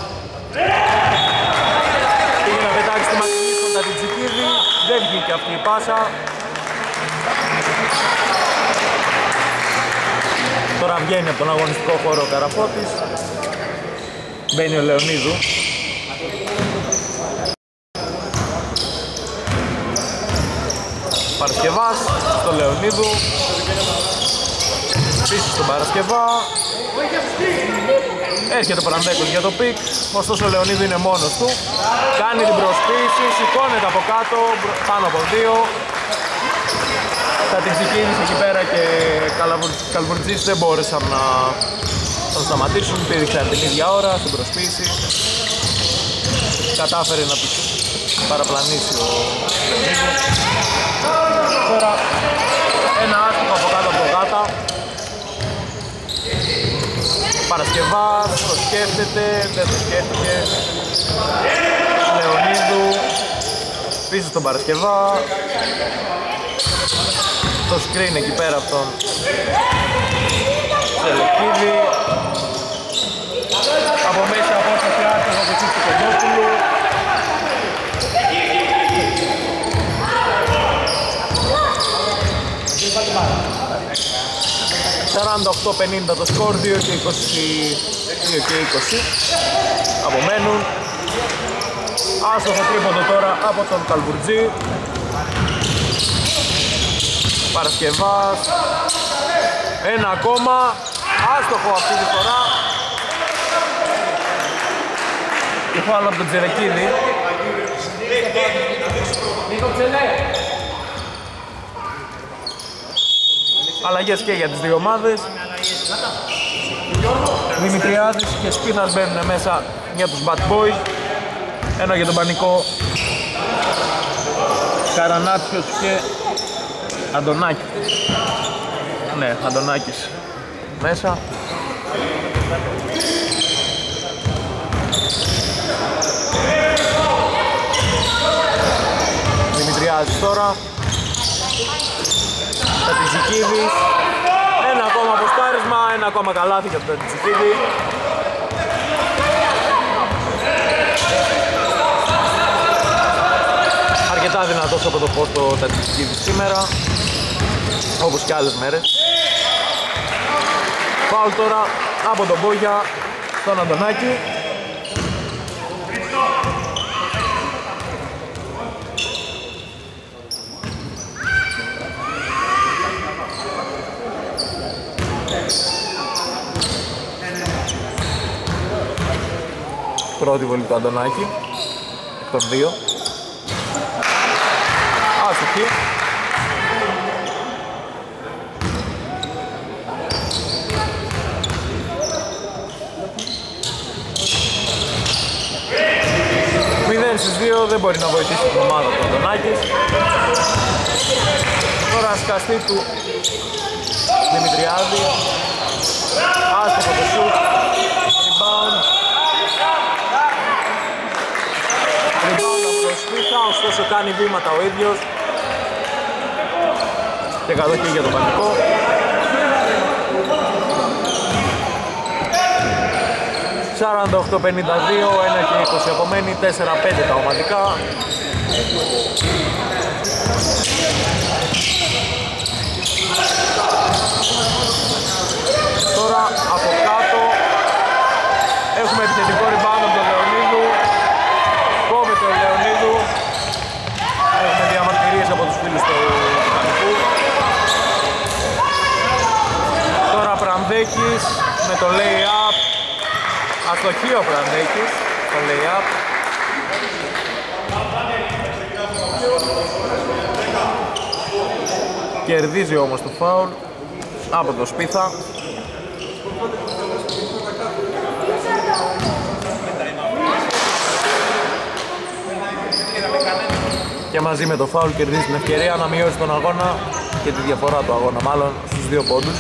Πήγε να πετάξει τη μακρινή στον Τατιτζικίδη. Δεν βγήκε αυτή η πάσα. Τώρα βγαίνει από τον αγωνιστικό χώρο ο Καραφώτης. Μπαίνει ο Λεωνίδου. Παρασκευάς στο Λεωνίδου. Πίσω στον Παρασκευά. Έρχεται ο Παρανδέκος για το πικ. Ωστόσο ο Λεωνίδου είναι μόνος του. Κάνει την προσποίηση, σηκώνεται από κάτω, πάνω από δύο. Τατιτζικίδης εκεί πέρα και Καλβουρτζής δεν μπόρεσαν να τον σταματήσουν. Πήδηξαν την ίδια ώρα στην προσποίηση. Κατάφερε να τους παραπλανήσει ο Λεωνίδου. Τώρα ένα άστοχο από κάτω από το γάτα. Παρασκευάς, το σκέφτεται, δεν το σκέφτηκε. Λεωνίδου, πίσω στον Παρασκευά. Το screen εκεί πέρα από τον Σελεκίδη. Από μέσα απόσταση άστοχο από εκεί του Κοντόπουλου. σαράντα οκτώ πενήντα το σκορ, δύο και είκοσι, δύο και είκοσι απομένουν. Άστοχο τρίποντο τώρα από τον Καλβουρτζή. Παρασκευάς. Ένα ακόμα. Άστοχο αυτή τη φορά. Και φάουλ από τον Τζερεκίδη. Αλλαγές και για τις δύο ομάδες. Δημητριάδης και Σπίθας μπαίνουν μέσα για τους Bad Boys. Ένα για τον Πανικό. Καρανάτσιος και Αντωνάκης. Ναι, Αντωνάκης μέσα. Δημητριάδης τώρα. Τατιτζικίδης. Ένα ακόμα αποστάρισμα, ένα ακόμα καλάθι για τον Τατιτζικίδη. Αρκετά δυνατός από το πόστο Τατιτζικίδη σήμερα, όπως και άλλες μέρες. Φάουλ τώρα από τον Μπόγια στον Αντωνάκη. Πρώτη βολή του Αντωνάκη, εκ των δύο. Άστοχη. μηδέν στις δύο, δεν μπορεί να βοηθήσει την ομάδα του Αντωνάκης. Τώρα σκαστή του Δημητριάδη. Άστοχο το σουτ. Rebound. Ωστόσο κάνει βήματα ο ίδιος και κατοχή για τον Πανικό. σαράντα οκτώ πενήντα δύο, ένα και είκοσι απομένει, τέσσερα πέντε τα ομαδικά. Τώρα από κάτω έχουμε επιθετικό rebound από τον Λεωνίδου. Κόβεται ο Λεωνίδου. Έχουμε διαμαρτυρίες από τους φίλους του Πανικού. Τώρα Πρανδέκης με το lay-up. Αστοχή ο Πρανδέκης το lay-up. Κερδίζει όμως το foul από το Σπίθα. Και μαζί με το φάουλ κερδίζει την ευκαιρία να μειώσει τον αγώνα και τη διαφορά του αγώνα, μάλλον στους δύο πόντους.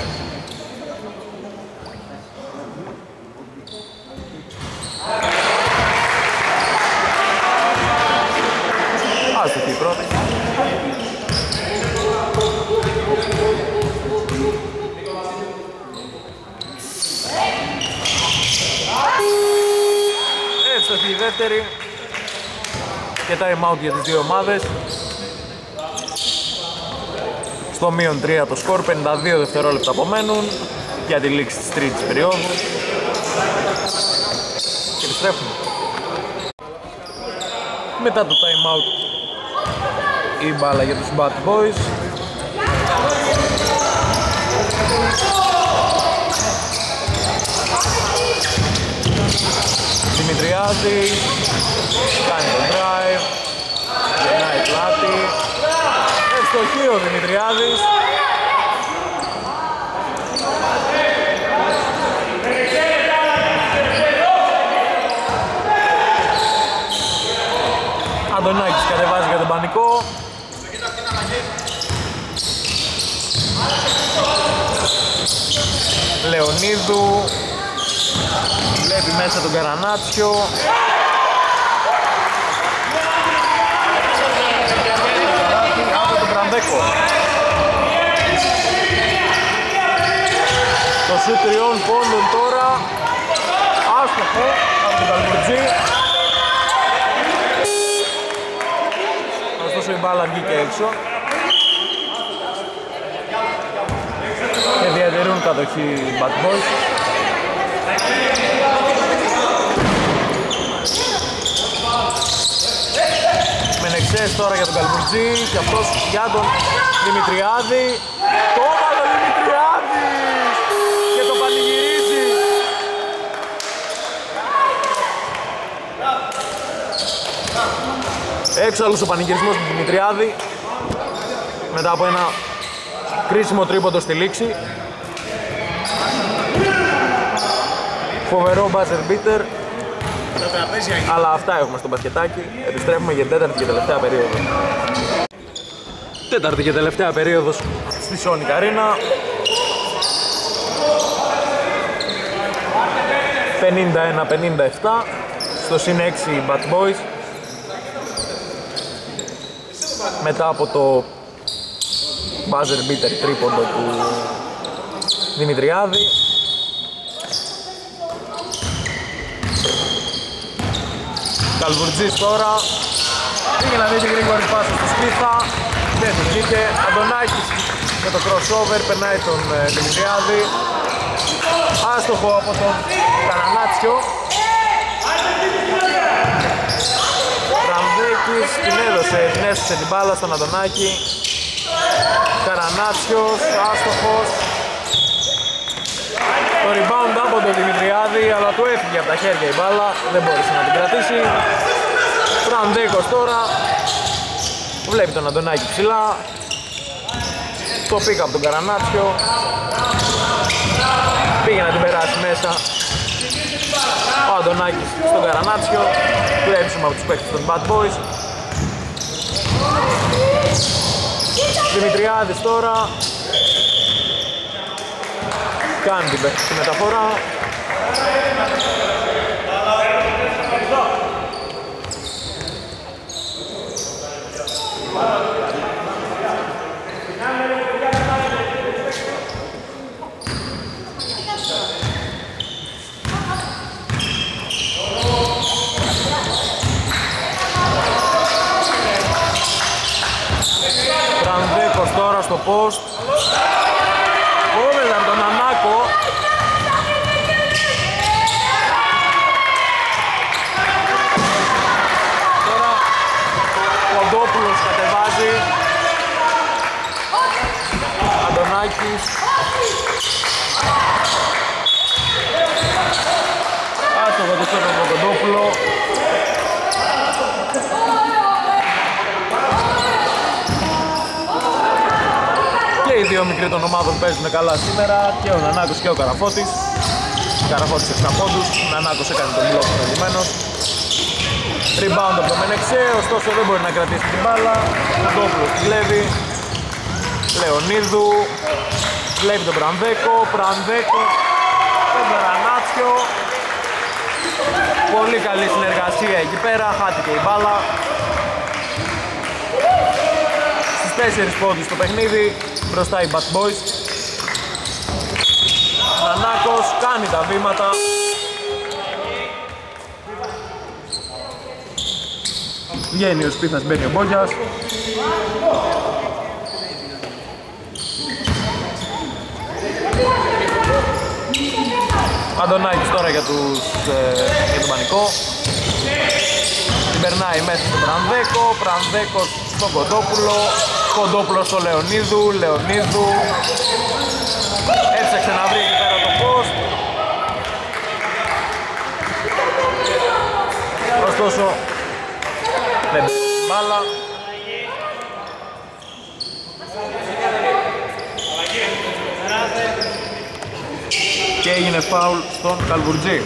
Άστοχη η δεύτερη και time out για τις δύο ομάδες. Στο μείον τρία το σκορ, πενήντα δύο δευτερόλεπτα απομένουν για τη λήξη της τρίτης περίοδου. Και επιστρέφουμε. Μετά το time out η μπάλα για τους Bad Boys. Δημητριάδης κάνει το drive, γεννάει πλάτη, ευστοχεί ο Δημητριάδης. Αντωνάκης κατεβάζει για τον πανικό. Λεωνίδου βλέπει μέσα τον Καρανάτσιο. Από τον Πρανδέκο. Το σουτ τριών πόντων τώρα. Άστοχο από τον Καλμουρτζή. Ωστόσο η μπάλα βγήκε έξω. Και διατηρούν κατοχή οι Bad Boys. Μενεξές τώρα για τον Καλμουρτζή και αυτός για τον Δημητριάδη. Το έβαλε ο Δημητριάδης και το πανηγυρίζει. Έξαλλος ο πανηγυρισμός του Δημητριάδη μετά από ένα κρίσιμο τρίποντο στη λήξη. Φοβερό buzzer beater. Αλλά αυτά έχουμε στο μπασκετάκι. Επιστρέφουμε για την τέταρτη και τελευταία περίοδο. Τέταρτη και τελευταία περίοδος στη Sonic Arena. πενήντα ένα πενήντα επτά. Στο συν έξι οι Bad Boys. Μετά από το buzzer beater τρίποντο του Δημητριάδη. Καλβουρτζής τώρα πήγε να δει την γρήγορη πάσα στη Σπίθα, δεν του βγήκε. Αντωνάκης με το crossover περνάει τον ε, Δημητριάδη. Άστοχο από τον Καρανάτσιο. Ραμδέκης την έδωσε, την έσωσε την μπάλα στον Αντωνάκη. Καρανάτσιος, άστοχος. Το rebound από τον Δημητριάδη, αλλά του έφυγε από τα χέρια η μπάλα, δεν μπόρεσε να την κρατήσει. Φραντέκος τώρα, βλέπει τον Αντωνάκη ψηλά. Το πήκα από τον Καρανάτσιο. Πήγε να την περάσει μέσα. Ο Αντωνάκης στον Καρανάτσιο. Κλέψουμε από τους παίκτες των Bad Boys. Δημητριάδης τώρα. Κάνει την παίκτης μεταφορά. Τρανδέκος τώρα στο post. Κόβεται από τον Ανάκο. Τώρα Κοντόπουλος κατεβάζει. Αντωνάκης. Άστοχο το σώμα από τον Κοντόπουλο. Και οι δύο μικροί των ομάδων παίζουν καλά σήμερα, και ο Νανάκος και ο Καραφώτης. Καραφώτης έξι πόντους, ο Νανάκος έκανε τον μπλοκ προηγουμένως. Rebound από το Μενεξέ, ωστόσο δεν μπορεί να κρατήσει την μπάλα. Κοντόπουλος τη βλέπει. Λεωνίδου, βλέπει τον Πρανδέκο, Πρανδέκο, τον Καρανάτσιο. Πολύ καλή συνεργασία εκεί πέρα, χάθηκε η μπάλα. Στις τέσσερις πόντους στο παιχνίδι, μπροστά οι Bad Boys. Νανάκος κάνει τα βήματα. Βγαίνει ο Σπίθας, μπαίνει ο Μπόγιας. Αντωνάκης τώρα για, τους, ε, για τον πανικό. Την περνάει μέσα στον Πρανδέκο, Πρανδέκος στον Κοντόπουλο, Κοντόπουλος στο Λεωνίδου, Λεωνίδου έψαξε να βρει εκεί πέρα το post. Ωστόσο δεν πήρε μπάλα. Και έγινε φάουλ στον Καλβουρτζή.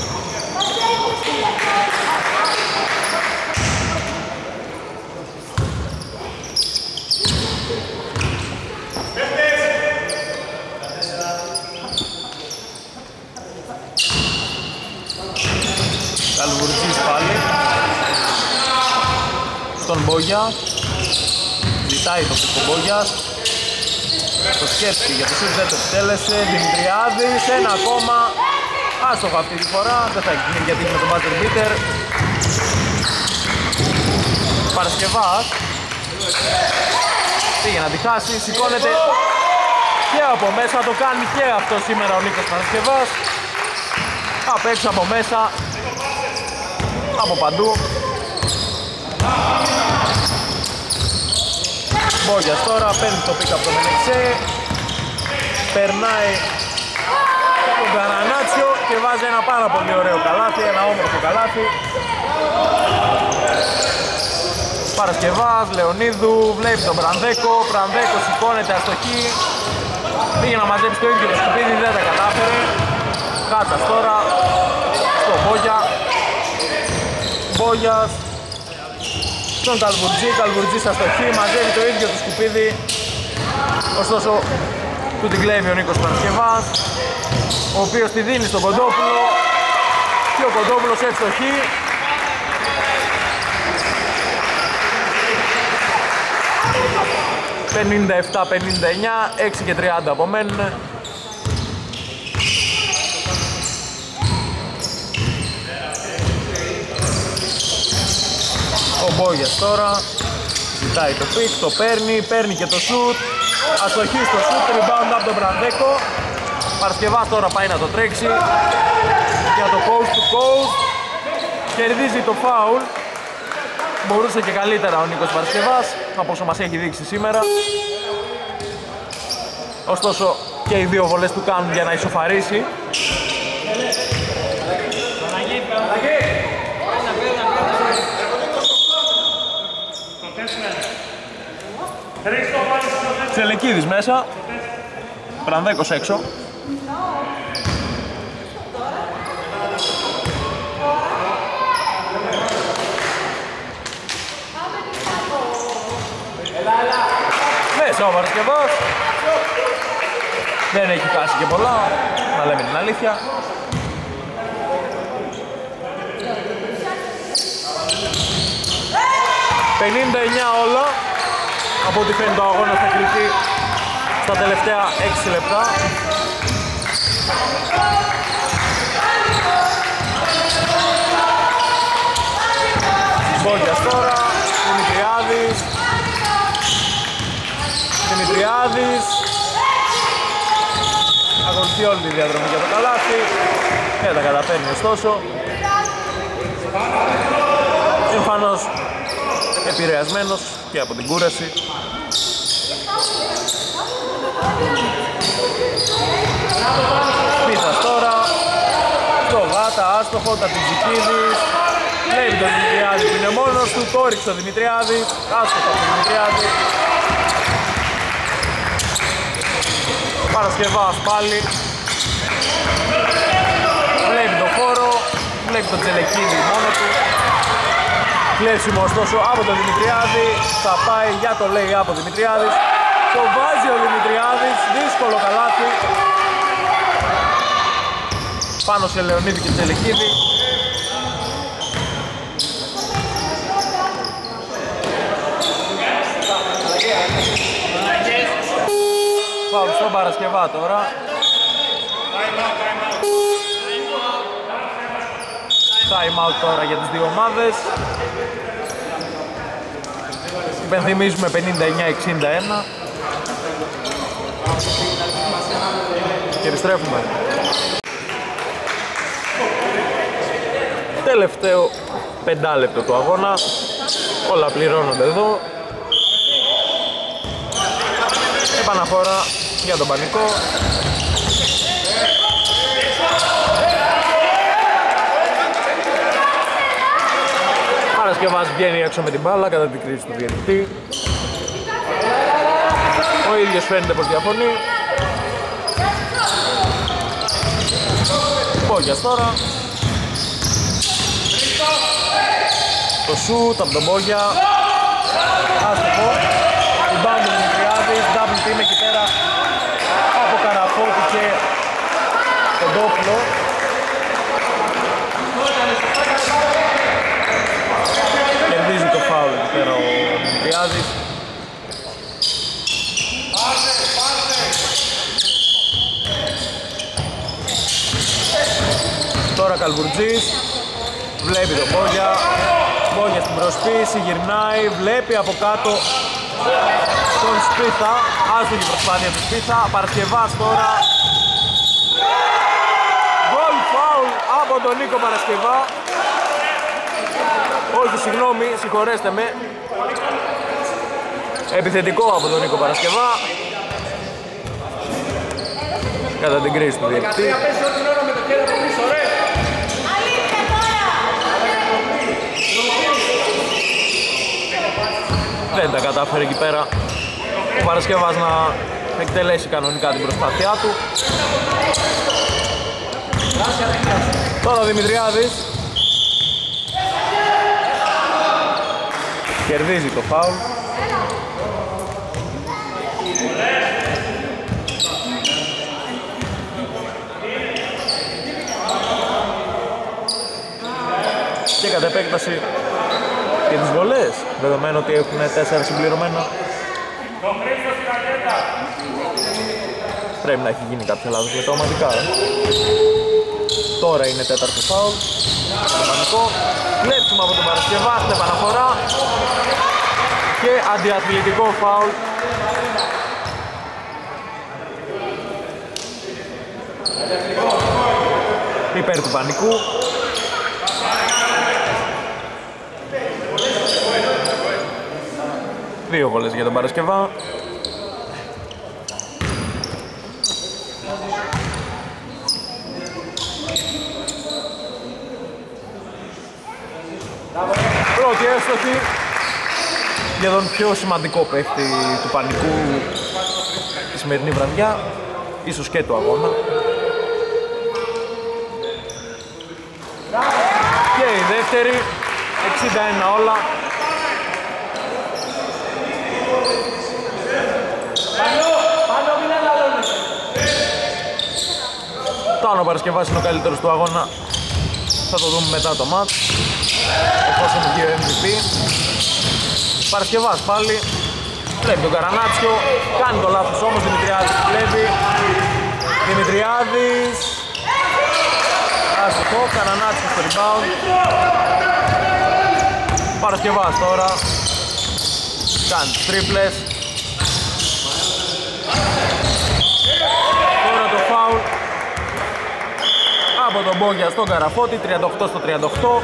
Καλβουρτζής πάλι στον Μπόγια. Ζητάει το πίσω Μπόγιας. Το σκέφτηκε για το σουτ, δεν το επιτέλεσε. Δημητριάδης, ένα ακόμα. Άστοχο αυτή τη φορά, δεν θα γίνει γιατί με τον buzzer beater. Παρασκευάς πήγε να τη χάσει, σηκώνεται και από μέσα, το κάνει και αυτό σήμερα ο Νίκος Παρασκευάς. Απ' έξω, από μέσα, από παντού. Μπόγιας τώρα παίρνει το πικ από το Μενεξέ, περνάει τον Καρανάτσιο και βάζει ένα πάρα πολύ ωραίο καλάθι, ένα όμορφο καλάθι. Παρασκευάς, Λεωνίδου, βλέπει τον Πρανδέκο, Πρανδέκο σηκώνεται αστοχή, πήγε να μαζέψει το ίδιο το σκουπίδι, δεν τα κατάφερε. Κάτσας τώρα στο Μπόγια, Μπόγιας στον Καλβουρτζή, Καλβουρτζής αστοχή, μαζεύει το ίδιο το σκουπίδι, ωστόσο του την κλέβει ο Νίκος Παρασκευάς, ο οποίος τη δίνει στον Κοντόπουλο και ο Κοντόπουλος εύστοχη. πενήντα επτά πενήντα εννιά, έξι και τριάντα απομένουν. Ο Μπόγιας τώρα ζητάει το πικ, το παίρνει, παίρνει και το σουτ. Αστοχή στο σουτ, rebound από τον Πρανδέκο. Παρασκευάς τώρα πάει να το τρέξει για το coast to coast. Κερδίζει το foul. Μπορούσε και καλύτερα ο Νίκος Παρασκευάς από όσο μας έχει δείξει σήμερα. Ωστόσο και οι δύο βολές του κάνουν για να ισοφαρίσει. Τσελεκίδης μέσα, Πρανδέκος έξω. Μέσα ο Παρασκευάς. Δεν έχει χάσει και πολλά, να λέμε την αλήθεια. πενήντα εννιά όλα. Από ό,τι φαίνεται ο αγώνας θα κρυφτεί στα τελευταία έξι λεπτά. Μπόγιας τώρα, Δημητριάδης. Δημητριάδης. Ακολουθεί όλη τη διαδρομή για το καλάθι. Δεν τα καταφέρνει ωστόσο. Εμφανώς επηρεασμένος και από την κούραση. Σπίθας τώρα στο Γάτα, άστοχο, τα Τιτζικίδης. Βλέπει τον Δημητριάδη που είναι μόνος του, το ρίξε ο Δημητριάδης, άστοχο από τον Δημητριάδη. Παρασκευάς πάλι. Βλέπει τον χώρο, βλέπει τον Τσελεκίδη μόνο του. Κλέψιμο ωστόσο από τον Δημητριάδη, θα πάει για το λέει από Δημητριάδης. Το βάζει ο Δημητριάδης, δύσκολο καλάθι. Πάνω σε Λεωνίδη και Τσελεκίδη. Φάουλ στον Παρασκευά τώρα. Time out τώρα για τις δύο ομάδες. Υπενθυμίζουμε πενήντα εννιά εξήντα ένα. Και επιστρέφουμε. Τελευταίο πεντάλεπτο του αγώνα. Όλα πληρώνονται εδώ. Επαναφορά για τον Πανικό. Παρασκευάς βγαίνει έξω με την μπάλα κατά την κρίση του διαιτητή. Ο ίδιος φαίνεται πως διαφωνεί. Μπόγιας τώρα. Το σουτ από τον Μπόγια. Άστοχο. Rebound του Δημητριάδης. Double team εκεί πέρα από Καραφώτη και τον Τόπλο. Κερδίζει το φάουλ εκεί πέρα ο Δημητριάδης. Τώρα Καλβουρτζής. Βλέπει τον Μπόγια. Μπόγια στην προσπίση, γυρνάει, βλέπει από κάτω τον Σπίθα. Άστοχη προσπάθεια του Σπίθα. Παρασκευάς τώρα. Γκολ φάουλ από τον Νίκο Παρασκευά. Όχι, συγγνώμη, συγχωρέστε με. Επιθετικό από τον Νίκο Παρασκευά. Κατά την κρίση του διαιτητή. Δεν τα κατάφερε εκεί πέρα ο Παρασκευάς να εκτελέσει κανονικά την προσπάθειά του. Τώρα ο Δημητριάδης κερδίζει το φάουλ. Και κατ' επέκταση και τις βολές, δεδομένου ότι έχουν τέσσερα συμπληρωμένα. Πρέπει να έχει γίνει κάποιο λάθος με τα ομαδικά. Ε. Τώρα είναι τέταρτο φάουλ. Σημαντικό. Κλέψιμο από τον Παρασκευά στην επαναφορά. Και αντιαθλητικό φάουλ. Υπέρ του Πανικού. Δύο βολές για τον Παρασκευά. Πρώτη έστοχη για τον πιο σημαντικό παίχτη του Πανικού τη σημερινή βραδιά, ίσως και του αγώνα. Και η δεύτερη, εξήντα ένα όλα. Τώρα ο Παρασκευάς είναι ο καλύτερος του αγώνα. Θα το δούμε μετά το μάτς, εφόσον βγει ο εμ βι πι. Παρασκευάς πάλι. Βλέπει τον Καρανάτσιο. Κάνει το λάθος όμως. Δημητριάδης βλέπει. Δημητριάδης. Άστοχο. Καρανάτσιο στο rebound. Παρασκευάς τώρα. Κάνει τις τρίπλες. Τώρα το φάουλ από τον Μπόγια στον Καραφώτη, τριάντα οκτώ στο τριάντα οκτώ.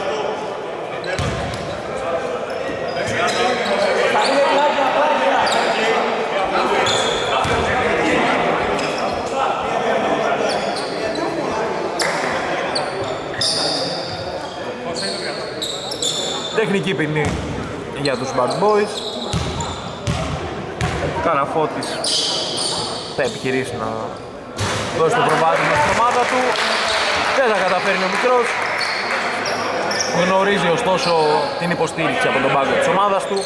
Τεχνική ποινή για τους Bad Boys. Ο Καραφώτης θα επιχειρήσει να δώσει το προβάδισμα στην ομάδα του. Δεν θα καταφέρει ο μικρός. Γνωρίζει ωστόσο την υποστήριξη από τον πάγκο της ομάδας του.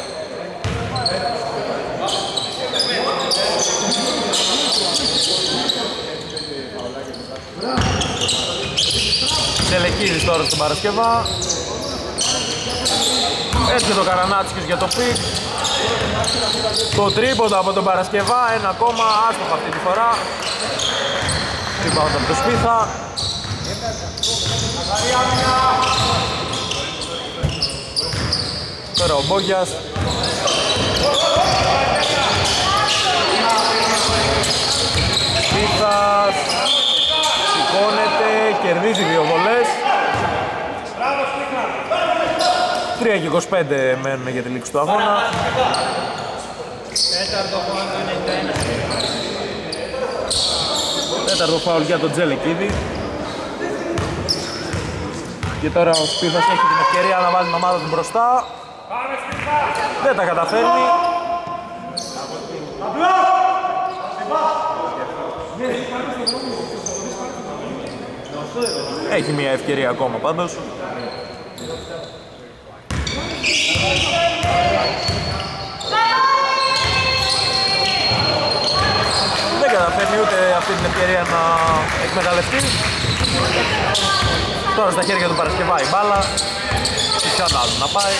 Τελεκίζεις τώρα στον Παρασκευά. Έτσι το Καρανάτσικος για το πικ. Το τρίποντο από τον Παρασκευά, ένα ακόμα, άστοχα αυτή τη φορά. Rebound από το Σπίθα. Τώρα ο Μπόγιας. κερδίζει δύο βολές. τρία και είκοσι πέντε μένουν για τη λήξη του αγώνα. Τέταρτο φάουλ του ενενήντα ένα. Τέταρτο φάουλ για τον Τζελεκίδη. Και τώρα ο Σπίθας έχει την ευκαιρία να βάλει την ομάδα του μπροστά. Δεν τα καταφέρνει. Έχει μια ευκαιρία ακόμα πάντως. Δεν καταφέρνει ούτε αυτή την ευκαιρία να εκμεταλλευτεί. Τώρα στα χέρια του Παρασκευά η μπάλα. Ποιον άλλο να πάει.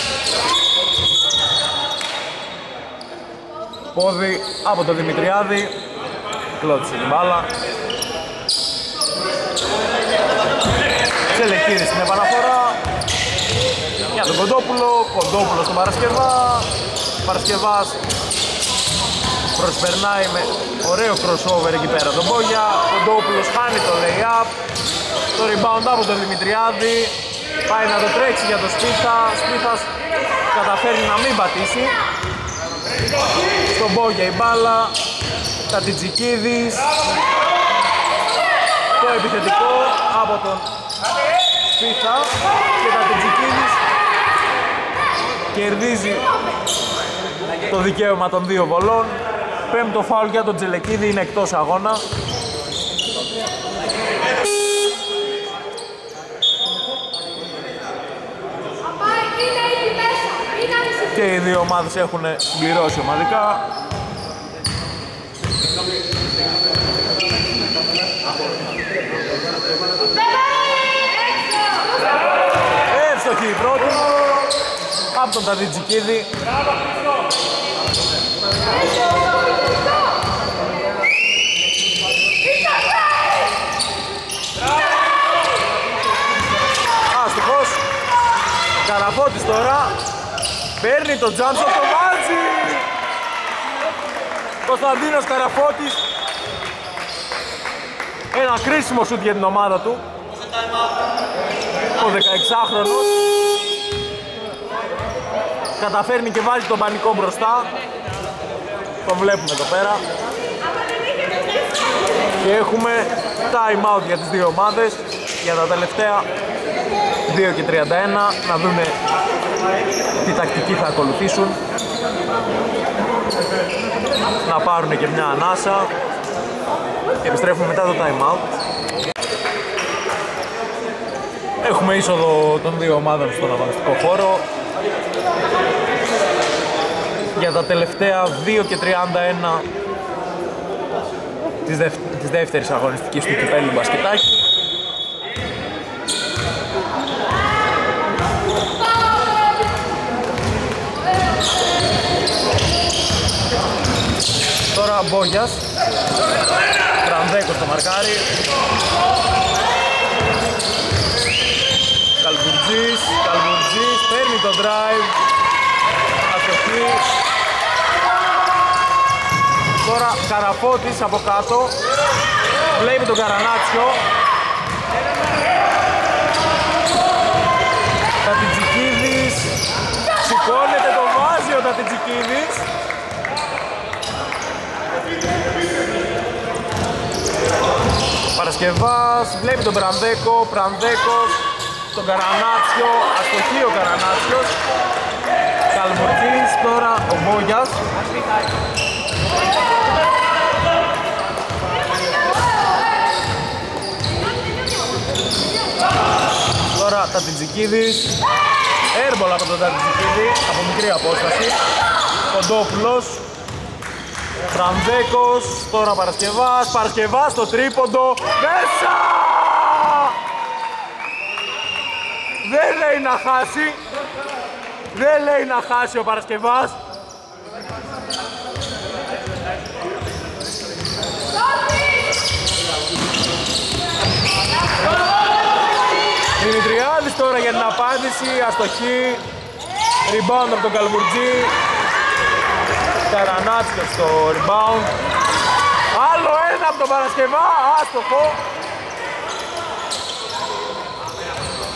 Πόδι από τον Δημητριάδη. Κλώτησε την μπάλα. Τσελεκίδης στην επαναφορά. Για τον Κοντόπουλο. Κοντόπουλο στον Παρασκευά. Παρασκευάς προσπερνάει με ωραίο crossover εκεί πέρα τον Μπόγια. Κοντόπουλος χάνει το lay-up. Το rebound από τον Δημητριάδη. Πάει να το τρέξει για τον Σπίθα. Σπίθας καταφέρνει να μην πατήσει. Στον Μπόγια η μπάλα. Τατιτζικίδης. Το επιθετικό από τον Σπίθα. Και Τατιτζικίδης κερδίζει το δικαίωμα των δύο βολών. Πέμπτο φάουλ για τον Τζελεκίδη, είναι εκτός αγώνα. Και οι δύο ομάδες έχουν συμπληρώσει ομαδικά. Εύστοχη η πρώτη από τον Τατιτζικίδη. Άστοχος. Καραφώτης τώρα. Παίρνει το τζάμψο, το βάζει! Κωνσταντίνος Καραφώτης. Ένα κρίσιμο σουτ για την ομάδα του. Ο δεκαεξάχρονος καταφέρνει και βάζει τον πανικό μπροστά. Το βλέπουμε εδώ πέρα. Και έχουμε time out για τις δύο ομάδες για τα τελευταία δύο και τριάντα ένα, να δούμε τι τακτική θα ακολουθήσουν. Να πάρουν και μια ανάσα. Επιστρέφουμε μετά το time out. Έχουμε είσοδο των δύο ομάδων στον αγωνιστικό χώρο για τα τελευταία δύο και τριάντα ένα της, δευ... της δεύτερης αγωνιστικής του κυπέλλου μπασκετάκι. Τώρα Μπόγιας, Τρανδέκος το μαρκάρι. Καλβουρτζής, Καλβουρτζής, παίρνει το drive. Αστοχή. Τώρα Καραφώτης από κάτω. Βλέπει τον Καρανάτσιο. Τατιτζικίδης. Σηκώνεται, το βάζει ο Τατιτζικίδης. Παρασκευάς, βλέπει τον Πρανδέκο, Πρανδέκος, τον Καρανάτσιο, αστοχή ο Καρανάτσιος. Καλμουρτής, τώρα ο Μπόγιας. Τώρα Τατιτζικίδης, έρμπολ από τον Τατιτζικίδη, από μικρή απόσταση. Κοντόπουλος. Πρανδέκος, τώρα Παρασκευάς, Παρασκευάς στο τρίποντο, μέσα! Δεν λέει να χάσει, δεν λέει να χάσει ο Παρασκευάς. Δημητριάδης τώρα για την απάντηση, αστοχή, rebound από τον Καλβουρτζή. Καρανάτσιος στο rebound. Άλλο ένα από τον Παρασκευά, άστοχο.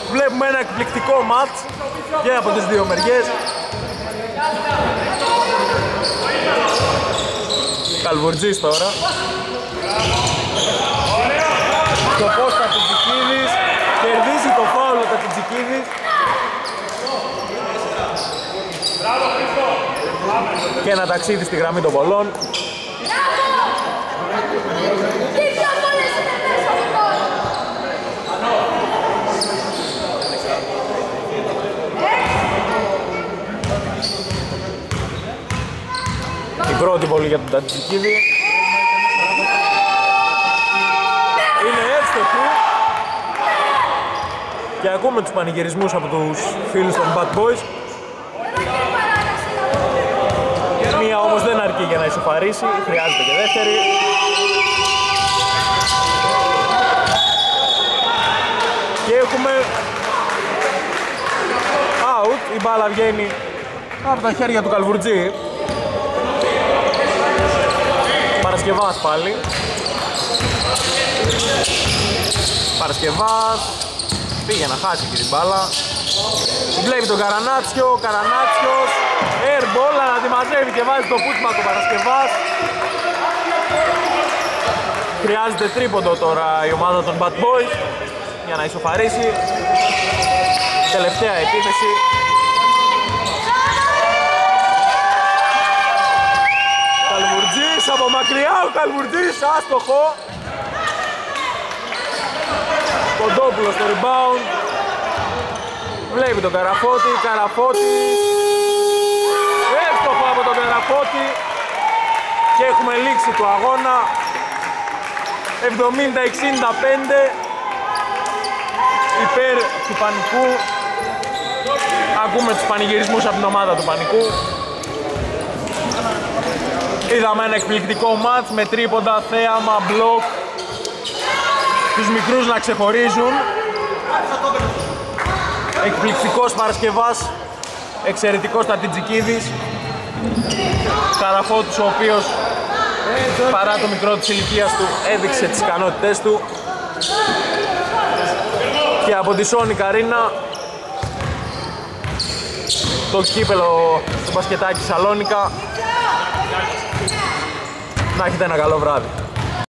Βλέπουμε ένα εκπληκτικό μάτς και από τις δύο μεριές. Καλβουρτζής τώρα. Το πώς Τατιτζικίδης κερδίζει το φάουλο Τατιτζικίδης. Και ένα ταξίδι στη γραμμή των βολών. Η πρώτη βολή για τον Τατιτζικίδη είναι εύστοχη. Και ακούμε τους πανηγυρισμούς από τους φίλους των Bad Boys. Μία όμως δεν αρκεί για να ισοφαρίσει, χρειάζεται και δεύτερη. Και έχουμε out, η μπάλα βγαίνει από τα χέρια του Καλβουρτζή. Παρασκευάς πάλι. Παρασκευάς πήγε να χάσει και την μπάλα. Βλέπει τον Καρανάτσιο, ο Καρανάτσιος airball, αλλά τη μαζεύει και βάζει το πούτμακ ο Παρασκευάς. Χρειάζεται τρίποντο τώρα η ομάδα των Bad Boys για να ισοφαρίσει. Τελευταία επίθεση. Καλβουρτζής από μακριά, ο Καλβουρτζής άστοχο. Κοντόπουλος στο rebound. Βλέπει τον Καραφώτη, Καραφώτης. Εύστοχο από τον Καραφώτη. Και έχουμε λήξη του αγώνα. εβδομήντα εξήντα πέντε υπέρ του Πανικού. Ακούμε τους πανηγυρισμούς από την ομάδα του Πανικού. Είδαμε ένα εκπληκτικό μάτς με τρίποντα, θέαμα, μπλοκ. Τους μικρούς να ξεχωρίζουν. Εκπληκτικός Παρασκευάς, εξαιρετικός Τατιτζικίδης. Καραφώτης ο οποίος παρά το μικρό της ηλικίας του έδειξε τις ικανότητές του. Και από τη Σόνη Καρίνα το κύπελο στο μπασκετάκι Σαλόνικα. Να έχετε ένα καλό βράδυ.